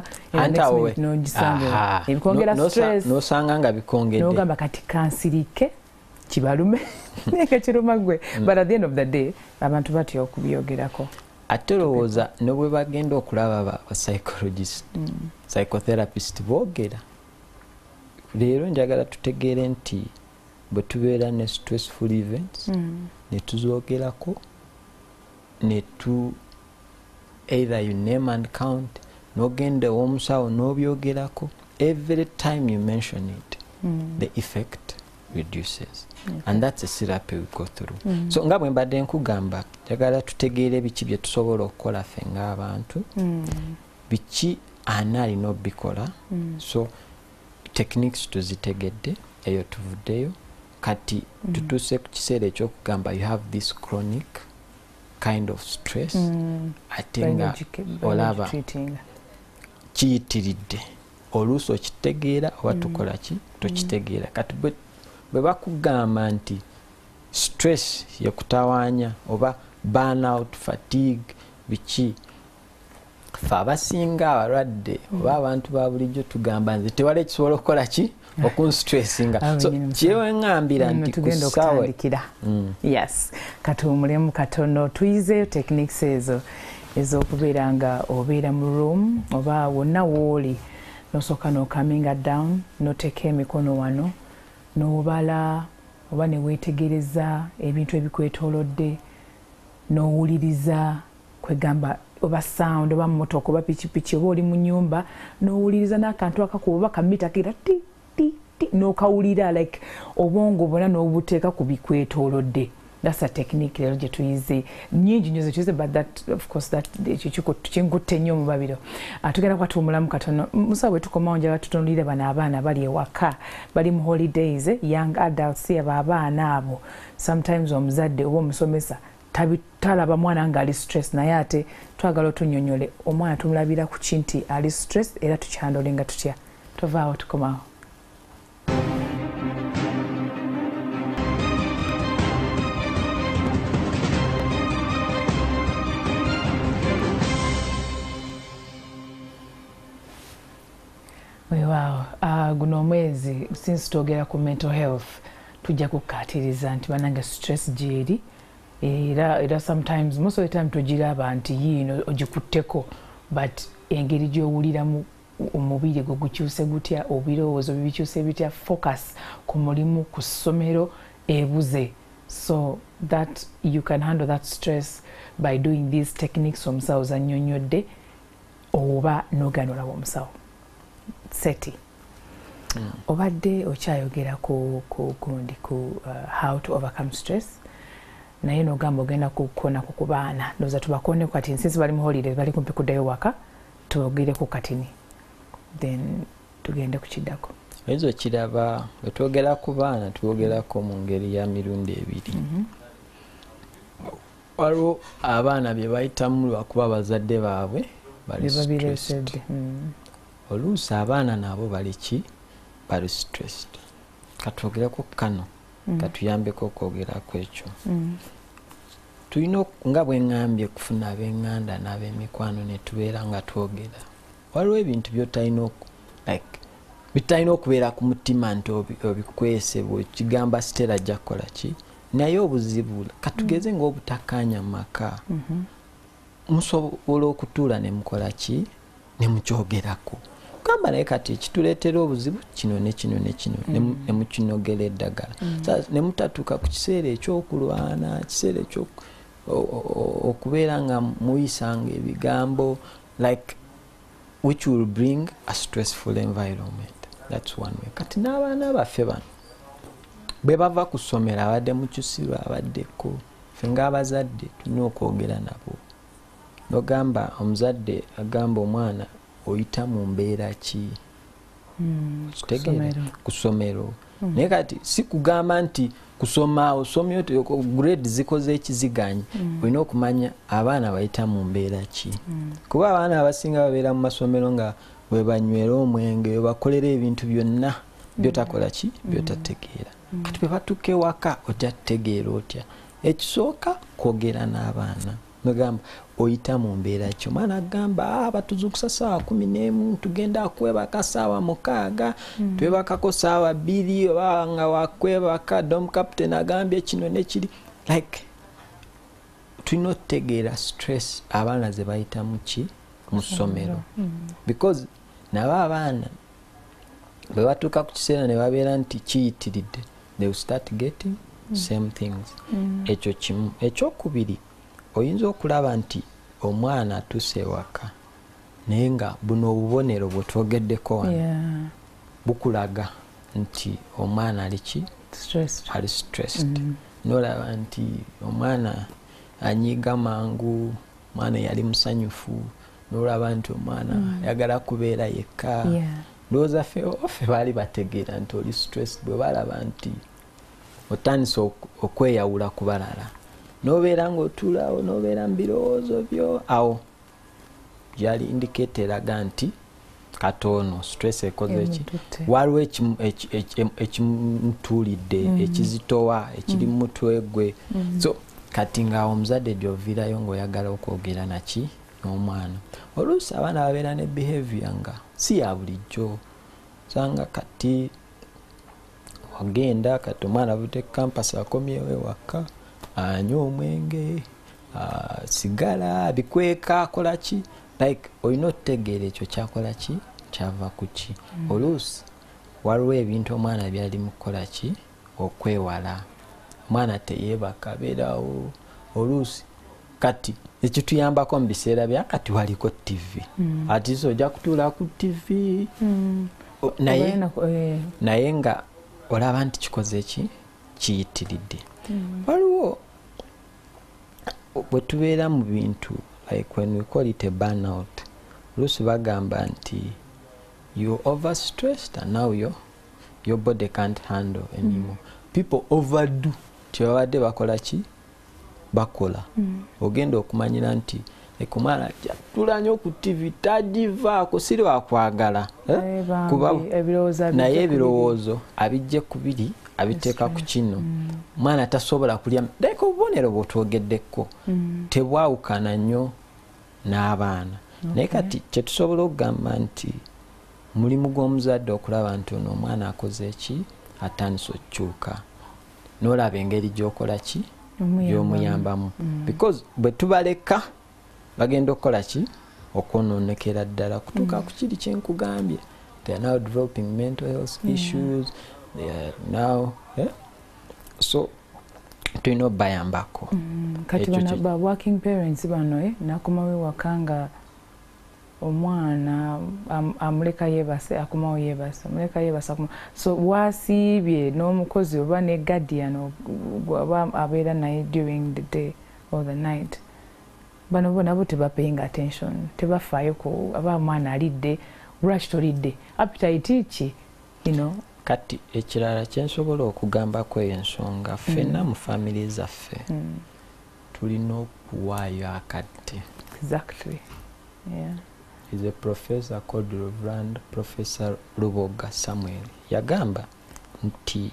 ebikongera stress nosanga nga bikongedde nogamba kati kansirike kibalume neka kiruma gwe. But at the end of the day abantu batya okubyogerako. Ate lowooza ne bwe bagenda okulaba ba psychologist psychotherapist boogera. Leero njagala tutegeere nti bwe tubeera ne stressful events ne tuzoogerako ne tu either you name and count n'ogenda ew'omusawo n'obyogerako every time you mention it the effect reduces. Okay. And that's a therapy we go through. Mm. So nga bwe mbadde nkugamba njagala tutegeere biki bye tusobola okukola ffe ng'abantu biki ani alina obikola. So techniques tuzitegedde eyo tuvuddeyo kati tutuuse ku kiseera ekyokugamba you have this chronic kind of stress ate nga olaba kiyitiridde oluusi okitegeera oba tukola ki tokitegeera. Kati bwe bakugamba nti stress yekutawaanya oba burnout, fatigue biki ffe abasinga abalwadde oba abantu ba bulijjo tugamba nze tewali ekisobola okukola ki okunstressinga. So kyeweŋŋambira nti kusawe yes katuwumulemu katono tuyizeeyo techniques ezo ez'okubeera nga obeera mu room oba wonna wooli nosooka n'okaminga down noteeka emikono wano n'obala oba ne weetegereza ebintu ebikwetoolodde n'owuliriza kwegamba oba sound oba mmotoka oba pikipiki oba oli mu nnyumba n'owuliriza n'akantu akakuba oba kamita kira ti ti ti n'okawulira like obwongo bwonna n'obuteeka ku bikwetoolodde. That's a technique lero gye tuyize nnyingi nnyo zetuyize but that of course that kinkutte nnyo mu babiro. Tugenda kwata omulamu katono musawo bwe tukomawo njagala tutunulire bano abaana bali ewaka bali mu holidays young adults abo abaana abo sometimes omuzadde oba omusomesa talaba mwana nga ali stress naye ate twagala otunnyonnyole omwana tumulabira ku ki nti ali stress era tukyandoole nga tutya. Tovaawo tukomawo. Wow, uh, guno omwezi since twogera ku mental health tujja kukkaatiriza nti banange stress gyeri era era sometimes most of the time tugiraba nti yiino ogikutteko but engeri gy'owuliramu omubiri gwe gukyuse gutya ebirowoozo bibikyuse bitya focus ku mulimu ku ssomero ebuze. So that you can handle that stress by doing these techniques omusawo zannyonnyodde oba n'oganula omusawo. Seti mm. obadde okyayogera ku gundi ku uh, how to overcome stress naye n'ogamba ogenda kukona ku baana ndowooza tubakoneko kati since bali mu holidays bali kumpi kuddayo waka tubogereko katini then tugende ku kiddako. ezo kiraba betwogera ku baana twogerako mu ngeri ya mirundi ebiri. Waliwo abaana bye bayitamu lwakuba abazadde baabwe bali stressed. Oluusi abaana nabo bali ki bali stressed. Katwogerako kano katuyambeko okwogerako ekyo. Tulina nga bwe ŋŋambye kufuna ab'eŋŋanda n'ab'emikwano ne tubeera nga twogera. Waliwo ebintu by'otalina like bitalina okubeera ku mutima nti obikwese bwekigamba Stella ajja kukola ki naye obuzibu katugeze ng'obutakkaanya mu maka musobola okutuula ne mukola ki ne mukyogerako gamba naye kati ekituleetera obuzibu kino ne kino ne kino ne mukinogera eddagala ne mutatuuka ku kiseera ekyokulwana kiseera ekyo okubeera nga muyisanga ebigambo like which will bring a stressful environment. That's one way. Kati n'abaana baffe bano bwe bava ku ssomero abadde mu kisirwa abaddeko ffe ng'abazadde tulina okwogera nabo nogamba omuzadde agamba omwana oyita mu mbeera ki ku ssomero naye kati si kugamba nti kusoma osomye grade zikoze ekiziganye olina okumanya abaana bayita mu mbeera ki kuba abaana abasinga babeera mu masomero nga bwe banywera omwenge bwe bakolera ebintu byonna byotakola ki byotategeera kati bwe batuuka ewaka ojja tutegeera otya ekisooka kwogera n'abaana nogamba oyita mu mbeera ki omwana agamba batuzukusa saawa kumi n'emu tugenda kwebaka saawa mukaaga twebakako saawa bbiri oba nga wakwebaka dom captain agambye kino nekiri like tulina otutegeera stress abaana ze bayitamu ki mu ssomero because nabo abaana bwe batuuka ku kiseera ne babeera nti kiyitiridde they will start getting same things ekyo kimu ekyokubiri oyinza okulaba nti omwana atuuse ewaka naye nga buno obubonero bwe twogeddeko wano bukulaga nti omwana ali ki ali stressed n'olaba nti omwana anyiiga mangu omwana yali musanyufu n'olaba nti omwana ayagala kubeera yekka ndowooza ffe baali bategeera nti oli stressed bwe balaba nti otandise okweyawula ku balala n'obeera ng'otuulawo n'obeera mu birowoozo byo awo gyali indicate eraga nti katono stress ekoze eki waliwo ekimutuulidde ekizitowa ekiri mu mutwe gwe so kati ng'awo omuzadde gy'oviirayo ng'oyagala okwogera naki n'omwana oluusi abaana babeera ne behavior nga si ya bulijjo sanga kati wagenda kati omwana avudde kampasi akomyewo ewaka anywa omwenge sigala bikweka akola ki like olina otutegeera ekyo kyakola ki kyava ku ki oluusi waliwo ebintu omwana byali mu kukola ki okwewala omwana teyeebaka abeerawo oluusi kati ekituyambako mu biseera bya kati waliko tv ati so ojja kutuula ku tv naye naye nga olaba nti kikoze ki kiyitiridde waliwo bwe tubeera mu bintu like when we call it a burnout oluusi bagamba nti you overstressed and now your, your body can't handle anymore people overdo tibabadde bakola ki bakola ogenda okumanyira nti ekumala tulanya ku tv tagivaako siri wakwagala naye ebirowoozo abijje ku biri abiteeka ku kino mwana tasobola kulya like obubonero bwotwogeddeko tebwawukana nnyo n'abaana naye kati kyetusobola okugamba nti mulimu gw'omuzadde okulaba nti ono omwana akoze eki atandise okukyuka n'olaba engeri gy'okola ki gy'omuyambamu because bwe tubaleka bagenda okukola ki okwonoonekera ddala kutuuka ku kiri kyenkugambye they are now developing mental health issues they are now eh? So tulina obayambako kati bano ba working parents bano eh nakomawo wakanga omwana amuleka yebase akomawo yebase amuleka yebase so wasiibye n'omukozi oba ne guardian oba abeera naye during the day or the night bano bona bo tebapaying attention tebafaayo ku aba mwana alidde lwaki tolidde appetite ki you know. Kati ekirala kyensobola okugambako ensonga ffenna mu family zaffe Mm. tulina okuwaayo akadde. Exactly. Yeah. Is a professor called Reverend Professor Luboga Samuel yagamba nti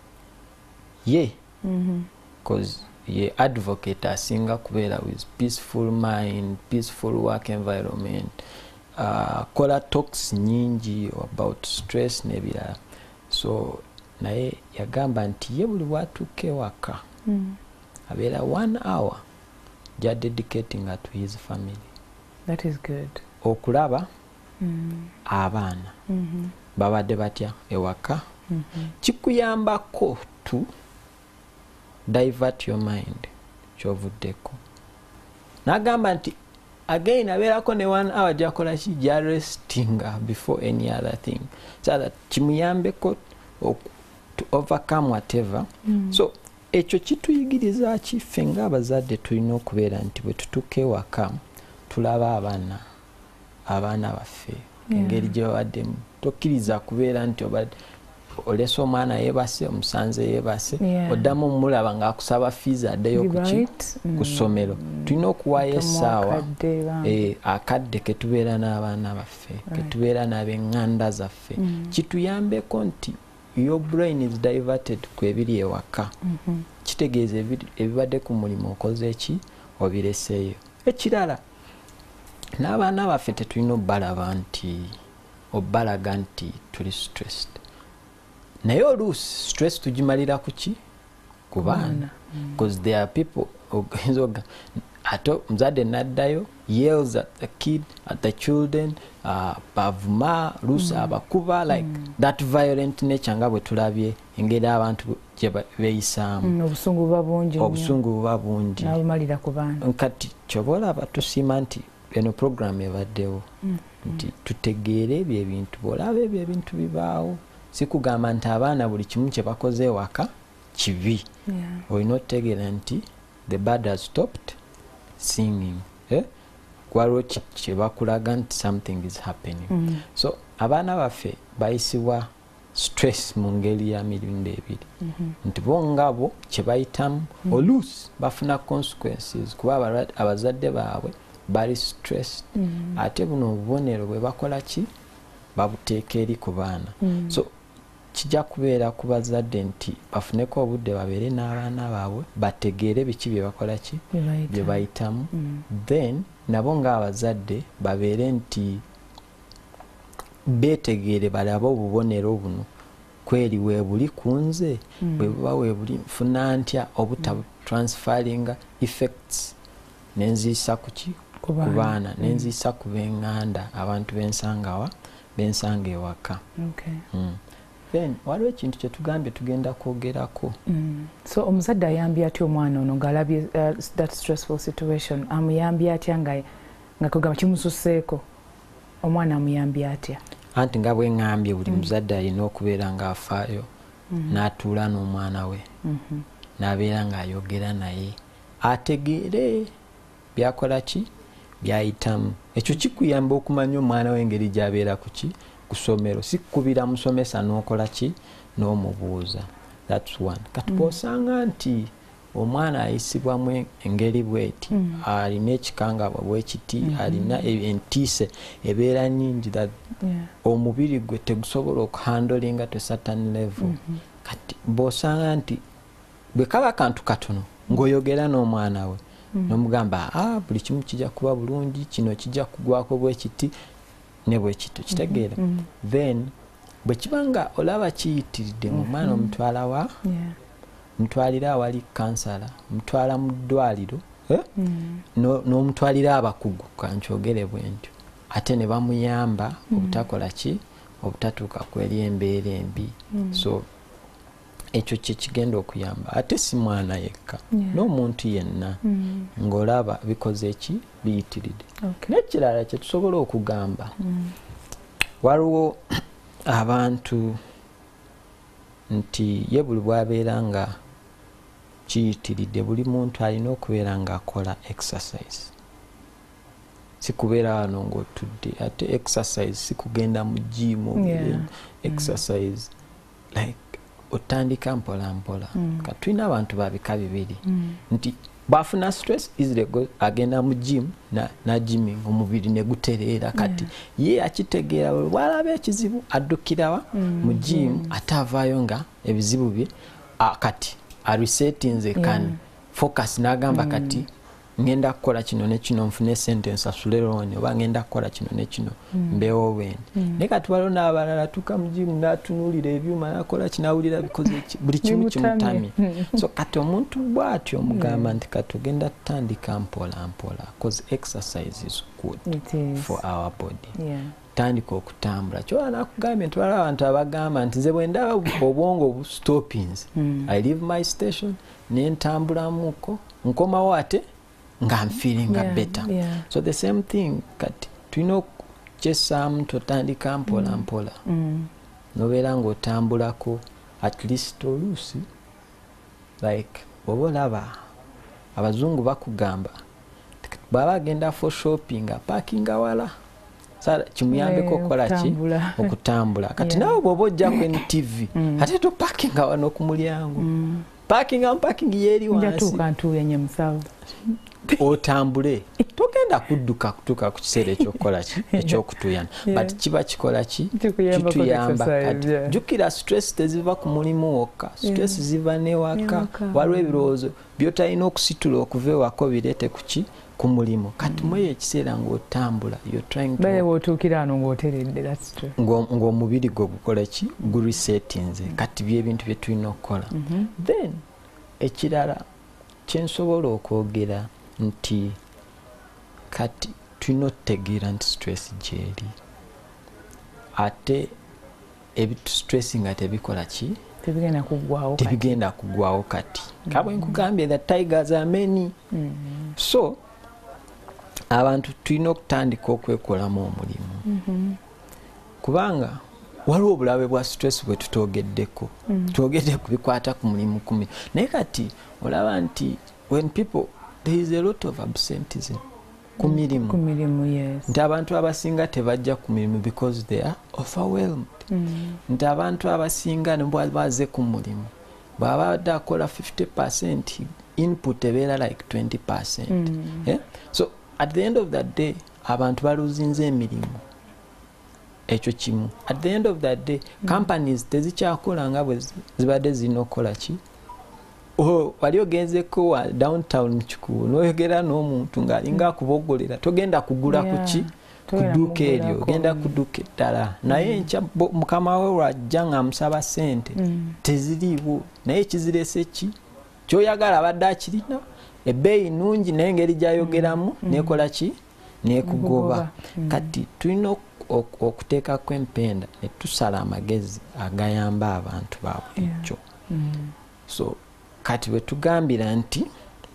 ye because mm-hmm. ye advocate asinga kubeera with peaceful mind, peaceful work environment, uh, kola talks nyingi about stress nebirala. So naye yagamba nti ye buli watuuka ewaka mm. abeera one hour ja dedicating to his family. That is good. Okulaba mm. abaana mm-hmm. babadde batya ewaka. mm-hmm. Kikuyambako tu divert your mind kyovuddeko. Nagamba nti again abeerako ne one hour jakola ki ja restinga before any other thing so that kimuyambeko to overcome whatever. mm. So ekyo kituyigiriza ki ffe ng'abazadde tulina okubeera nti bwe tutuuka ewaka tulaba abaana abaana baffe engeri gye babaddemu tokkiriza kubeera nti obadde olesa omwana yeebase omusanze yeebase yeah. oddamu omulaba ng'akusaba fiizi addeyo kuki right. ku ssomero. mm. Tulina okuwaayo essaawa eh, akadde ke tubeera n'abaana baffe right. ke tubeera n'ab'eŋŋanda zaffe mm. kituyambeko nti your brain is diverted ku ebiri ewaka. mm-hmm. Kitegeeza ebibadde ku mulimu okoze eki obireseeyo. Ekirala n'abaana baffe tetulina obbalaba nti obbalaga nti tuli stressed. Naye oluusi stress tugimalira ku ki? Ku baana. Because there are people ate muzadde naddayo yells at the kid, at the children, uh, bavuma luusi abakuba like mm. that violent nature nga bwe tulabye engeri abantu gye beeyisaamu. mm, obusungu buba bungi obusungu buba bungi n'abumalira ku baana. Kati kyoba olaba tusiima nti eno program ebaddewo mm. nti tutegeere ebyo ebintu bw'olaba ebyo ebintu bibaawo si kugamba nti abaana buli kimu kye bakoze ewaka kibi. yeah. olina otutegeera nti the bird has stopped singing. eh? Waliwo kye bakulaga nti something is happening. mm. So abaana baffe bayisibwa stress mu ngeri ya mirundi ebiri. mm-hmm. nti bo ngabo kye bayitamu mm. oluusi bafuna consequences kuba abazadde baabwe bali stressed. mm. Ate buno obubonero bwe bakola ki babuteeka eri ku baana. mm. So kijja kubeera ku bazadde nti bafuneko obudde babeere n'abaana baabwe bategeere biki bye bakola ki bye bayitamu. mm. Then nabo ng'abazadde babeere nti beetegeere balabe obubonero buno kweri weebuli ku nze mm. bwe buba weebuli nfuna ntya obutatransferringa effects nenziisa ku ki ku baana nenziisa ku b'eŋŋanda abantu b'ensangawa b'ensanga ewaka. okay. mm. Then waliwo ekintu kye tugambye tugenda kwogerako. mm. So omuzadde ayambye atya omwana ono ng'alabye uh, that stressful situation amuyambye atya nga nga kugamba kimususseeko omwana amuyambye atya? Anti nga bwe ŋŋambye buli mm. muzadde alina okubeera ng'afaayo mm. n'atuula n'omwana we mm-hmm. n'abeera ng'ayogera naye ategeere byakola ki byayitamu. Ekyo kikuyamba okumanya omwana we engeri gy'abeera ku ki ku ssomero si kukubira musomesa n'okola ki n'omubuuza. That's one. Kati bw'osanga nti omwana ayisibwamu engeri bweti mm. alina ekikangabwa bwekiti mm -hmm. alina entiise ebeera nnyingi that yeah. omubiri gwe tegusobola okuhandolinga to certain level. mm -hmm. Kati bw'osanga nti bwe kaba kantu katono ng'oyogera n'omwana we mm. n'omugamba ah buli kimu kijja kuba bulungi kino kijja kugwako bwekiti ne bwekito kitegeera. mm -hmm. Then bwe kibanga olaba kiyitiridde mu mwana omutwala wa yeah. mutwalira awali kansala mutwala mu ddwaliro eh? mm. n'omutwalira no abakugu kankyogere bwe ntyo ate ne bamuyamba mm. obutakola ki obutatuuka ku eri embeera embi. mm. So ekyo kye kigenda okuyamba ate si mwana yekka yeah. n'omuntu yenna mm. ng'olaba bikoze ki biyitiridde. okay. N'ekirala kye tusobola okugamba mm. waliwo abantu nti ye buli bwabeera nga kiyitiridde buli muntu alina okubeera ng'akola exercise. sikubeera wano ng'otudde ate exercise sikugenda mu gym Yeah. exercise like otandika mpola mpola Mm. kati tulina abantu babika bibiri Mm. nti bafuna stress easily go agenda mu gym na, na gymming omubiri ne gutereera kati ye akitegeera bwalaba ekizibu addukirawa Mm. mu gym ate avaayo nga ebizibu bye a, kati aresettinze Yeah. kan focus n'agamba kati ngenda kukola kino ne kino nfune sentence asule looni oba ngenda kukola kino ne kino mbeewo bwendi naye kati waliwo n'abalala tuka mu gym n'atunuulira ebyuma n'akola kinawulira bikoze buli kimu kimutamye so kati omuntu bw'atyo omugamba nti kati ogenda tutandika mpola mpola cause exercise is good It is. for our body Yeah. tandika okutambula kyola nakugambye nti waliwo abantu abagamba nti nze bwe ndaba obwongo obustopins Mm. I leave my station nentambulamuko nkomawo ate nga I'm feeling Yeah, better yeah. so the same thing kati tulina okukyesamu totandika mpola mpola Mm. nobeera ng'otambulako at least oluusi like oba olaba abazungu bakugamba bw'aba agenda for shopping apaakinga wala sala kimuyambeko okukola ki okutambula. okutambula kati Yeah. nawe bw'oba ojjako N T V ate topaakinga wano ku mulyango paakinga mpaakingi yeeri wansi njatuuka ntuuye nye musawo otambule togenda kudduka kutuuka ku kiseera ekyokukola ki ekyokutuyana Yeah. but kiba kikola ki Kikuyambako kituyamba exercise, kati yeah. jjukira stress teziva ku mulimu wokka stress ziva newaka Newaka. waliwo ebirowoozo by'otalina okusitula okuva ewaka obireete ku ki ku mulimu kati muyo ekiseera ng'otambula you're trying to baye bw'otuukira wano ng'oteredde that's true ng'o- ng'omubiri gwe gukola ki guresettinze kati byebintu bye tulina okukola then ekirala kyensobola okwogera nti kati tulina okutegeera nti stress gyeri ate ebitu stress nga tebikola ki tebigenda kuggwawo kati. tebigenda kugwawo kati kabwe nkugambye the tigers are many Mm. so abantu tulina okutandika okwekolamu omulimu Mhm. kubanga waliwo obulabe bwa stress bwe tutogeddeko twogedde ku bikwata ku mulimu kumi naye kati olaba nti when people there is a lot of absenteeism ku mirimu ku mirimu yes nti abantu abasinga tebajja ku mirimu because they are overwhelmed Mm. nti abantu abasinga ne baze ku mulimu bw'aba badde akola fifty percent input ebeera like twenty percent Mm. yeah? So at the end of that day abantu baluzinze emirimu ekyo kimu at the end of that day mm. companies tezikyakola nga bwe zibadde zirina okukola ki oh, wali ogenzeko wa downtown mu kikubo noyogera n'omuntu ng'alinga akubogolera togenda kugula Yeah. ku ki Togenda kuduuka eryo kumugulako. ogenda kuduuka eddala naye nkya bo- mukama we lwajja ng'amusaba ssente Mm. teziriiwo naye ekizirese ki kyoyagala abadde akirina ebbeeyi nnungi naye engeri gyayogeramu nekola ki nekugoba Nekugoba. Mm. kati tulina ok- ok- okuteekako empenda ne tusala amagezi agayamba abantu ba bulijjo Mm. so kati bwe tugambira nti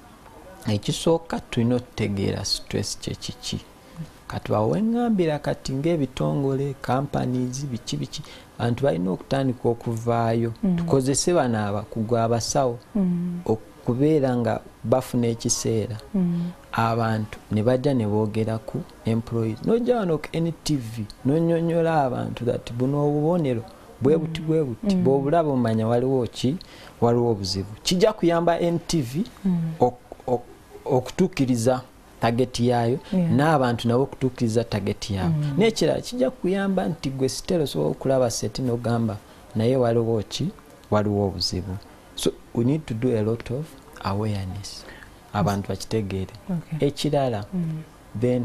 ekisooka tulina okutegeera stress kyekiki kati baweŋŋambira kati ng'ebitongole companies biki biki abantu balina okutandika okuvaayo Mm. tukozese bano abakugu abasawo Mm. okubeera nga bafuna ekiseera Mm. abantu ne bajja ne boogera ku employees nojja wano ku N T V nonyonyola abantu that buno obubonero bwe buti bwe buti Mm. bw'obulaba omanya waliwo ki waliwo obuzibu kijja kuyamba N T V Mm. ok- ok- okutuukiriza tageti yaayo Yeah. n'abantu nabo okutuukiriza tageti yaabwe Mm. n'ekirala kijja kuyamba nti gwe sitero osobola okulaba seti n'ogamba naye waliwo ki waliwo obuzibu so we need to do a lot of awareness abantu bakitegeere Okay. ekirala Mm. then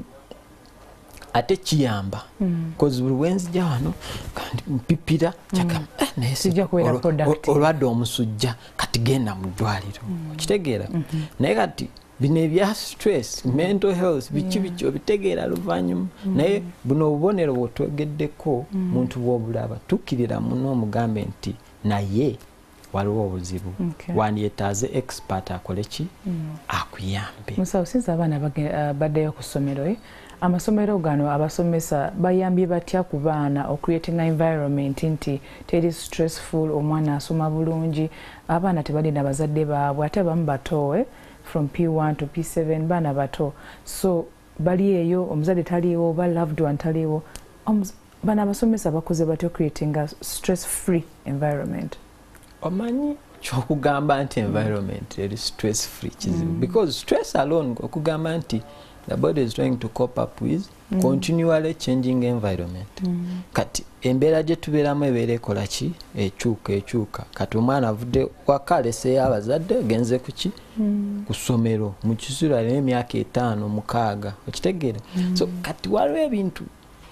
ate kiyamba Mm. kozi buli wenzija wano kandi mpipira kyagamba eh, naye si- Kijja kubeera olwa- productive. olwadde omusujja kati genda mu ddwaliro okitegeera naye kati bino ebya stress mental health biki biki obitegeera luvannyuma naye buno obubonero bwotwegeddeko muntu bw'obulaba tukkirira muno omugambe nti naye waliwo obuzibu Okay. wandyetaaze expert akole ki Mm. akuyambe musawo since abaana bage- uh, baddeyo ku ssomero eh? amasomero gano abasomesa bayambye batya ku baana ocreating environment nti teri stressful omwana asoma bulungi abaana tebalina bazadde baabwe ate abamu bato eh? from P one to P seven baana bato so bali eyo omuzadde taliiwo oba loved one taliiwo bano abasomesa bakoze batyo creating a stress free environment omanyi kyokugamba nti environment eri stress free kizibu mm. because stress alone okugamba nti the body is trying to cope up with mm. continually changing environment mm. kati embeera gye tubeeramu ebeera ekola ki ekyuka ekyuka kati omwana avudde waka leseyo abazadde genze kuki mm. ku ssomero mu kiseera n'emyaka etaano mukaaga okitegeera mm. so kati waliwo ebintu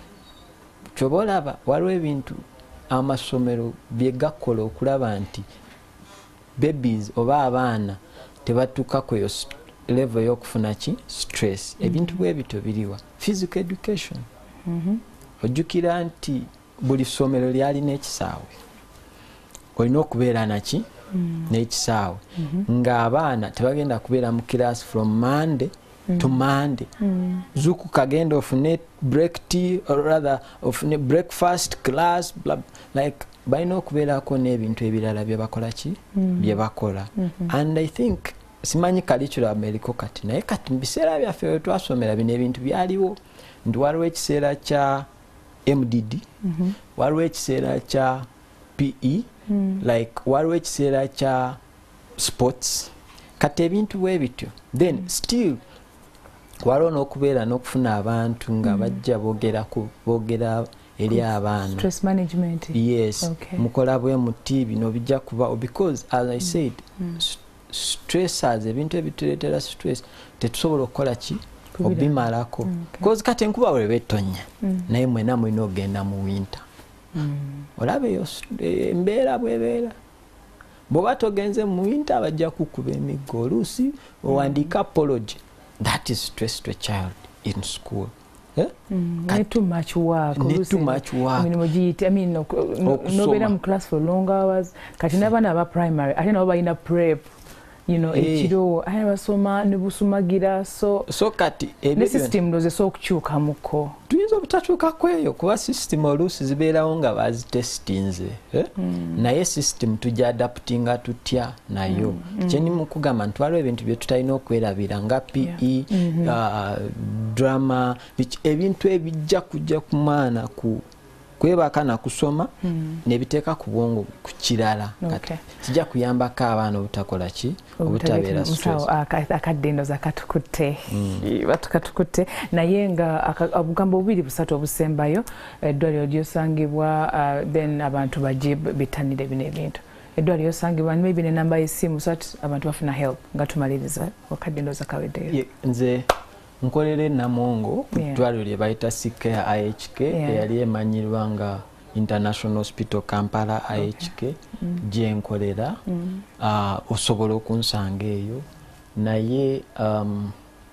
kyoba olaba waliwo ebintu amasomero bye gakola okulaba nti babies oba abaana tebatuuka ku eyo level y'okufuna ki stress mm -hmm. ebintu bwe bito biriwa physical education mm -hmm. ojjukira nti buli ssomero lyalina ekisaawe olina okubeera naki mm -hmm. n'ekisaawe mm -hmm. ng'abaana tebagenda kubeera mu class from Monday mm -hmm. to Monday mm -hmm. zuku kagenda ofune break tea or rather ofune breakfast class blah, like balina okubeerako n'ebintu ebirala bye bakola ki mm -hmm. bye bakola mm -hmm. and I think simanyi curriculum eriko kati naye kati mu biseera byaffe bwe twasomera bino ebintu byaliwo nti waliwo ekiseera kya M D D mm -hmm. waliwo ekiseera kya P E mm -hmm. like waliwo ekiseera kya sports kati ebintu bwe bityo then mm -hmm. still waliwo n'okubeera n'okufuna abantu nga mm -hmm. bajja boogera ku boogera eri abaana stress management yes okay. mukola bwe muti bino bijja kuba because as I said mm -hmm. stressors ebintu ebituleetera stress tetusobola okukola ki obimalako because kati enkuba bwe betonya naye mwena mulina ogenda mu winter olaba eyo embeera bwebeera bw'oba togenze mu winter bajja kukuba emiggo oluusi owandiika apology that is stress to a child in school eh? mm, Kat, too much work ne too much work I mean, I mean no, no, no mu class for long hours kati n'abaana aba primary ate nabo balina prep you know hey. ekiro aya basoma ne busumagira so so kati ebyo system ndoze so okukyuka muko tuyinza obutakyuka kweyo kuba system oluusi zibeerawo nga bazitestinze eh? mm. naye system tujja adaptinga tutya nayo mm. kyeni mu kugamba nti waliwo ebintu bye tutalina okwerabira nga P E yeah. mm -hmm. uh, drama ebintu ebijja kujja ku mwana ku kwebaka na kusoma mm. nebiteeka ku bwongo ku kirala okay. kijja kuyambako abaana obutakola ki obutabeera stress akadde za katukutte mm. batukatukutte naye nga obugambo bubiri busatu obusembayo eddwaliro lyosangibwa uh, then abantu bajje bitanire bino ebintu eddwaliro lyosangibwa maybe ne namba y'essimu so abantu bafuna help nga tumaliriza wakadde ndoza kaweddeyo yeah, nze nkolere Namongo ku ddwaliro lye bayita Sikea I H K yeah. eyali emanyirwa nga International Hospital Kampala I H K okay. mm. gye nkolera mm. uh, osobola okunsanga eyo naye um,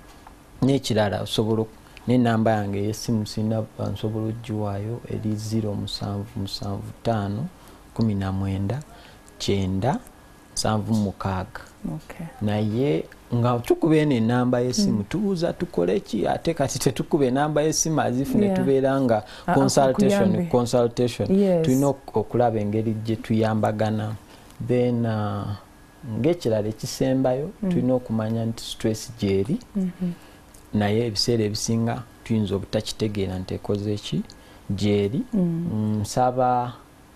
n'ekirala osobola n'enamba yange y'essimu sina nsobola ogiwaayo eri zero musanvu musanvu ttaano kumi na mwenda kyenda nsanvu mukaaga okay. naye nga tukube n'enamba y'essimu mm. tubuuza tukole ki ate kati tetukube enamba y'essimu azifune yeah. tubeera nga uh, consultation consultation yes. tulina okulaba engeri gye tuyambagana then uh, ng'ekirala ekisembayo mm. tulina okumanya nti stress gyeri mm -hmm. naye ebiseera ebisinga tuyinza obutakitegeera nti ekoze ki gyeri mm. nsaba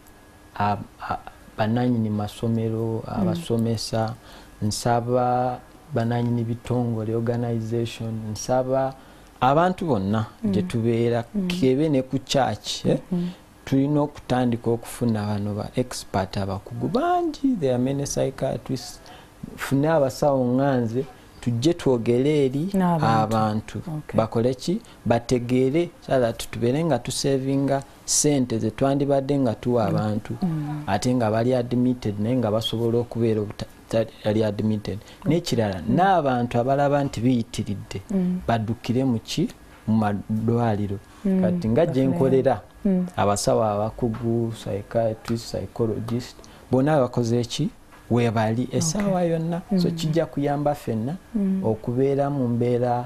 mm, bannannyini masomero abasomesa mm. nsaba bananyini bitongole organization nsaba abantu bonna mm. gye tubeera mm. kebe ne ku church eh? mm -hmm. tulina okutandika okufuna bano ba expert abakugu bangi there are many psychiatrists fune abasawo nganze tujje twogere eri abantu okay. bakole ki bategeere sala tutubeere nga tusavinga sente ze twandibadde nga tuwa abantu mm. ate nga bali admitted naye nga basobola okubeera yali admitted okay. n'ekirala mm. n'abantu abalaba nti biyitiridde mm. baddukire mu ki mu madwaliro mm. kati nga gye nkolera mm. abasawo abakugu psychiatrist psychologist bonna bakoze eki webali essaawa okay. yonna mm. so kijja kuyamba ffenna mm. okubeera mu mbeera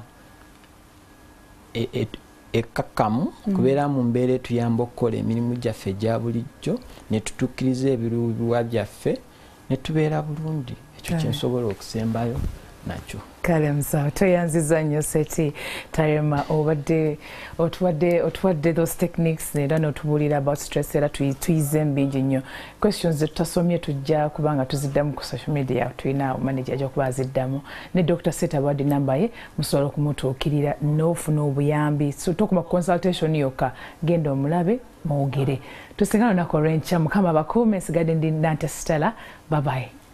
ekakamu e, e, mm. kubeera mu mbeera etuyamba okukola emirimu gyaffe gya bulijjo ne tutuukiriza ebiruubirirwa byaffe ne tubeera bulungi ekyo kyensobola okusembayo nakyo. Kale musawo tweyanziza nnyo Seti Tarema obadde otuwadde otuwadde those techniques era n'otubuulira about stress era tuyize mbingi nnyo. Questions zetutasomye tujja kubanga tuziddamu ku social media tulina manager ajja kuba aziddamu ne Doctor Seti abawadde namba ye musobola okumutuukirira n'ofuna obuyambi so tokuma consultation yokka genda omulabe mwogere. Tusigala olunaku olw'enkya Mukama bakuume nsigadde ndi Nante Stella. Bye bye.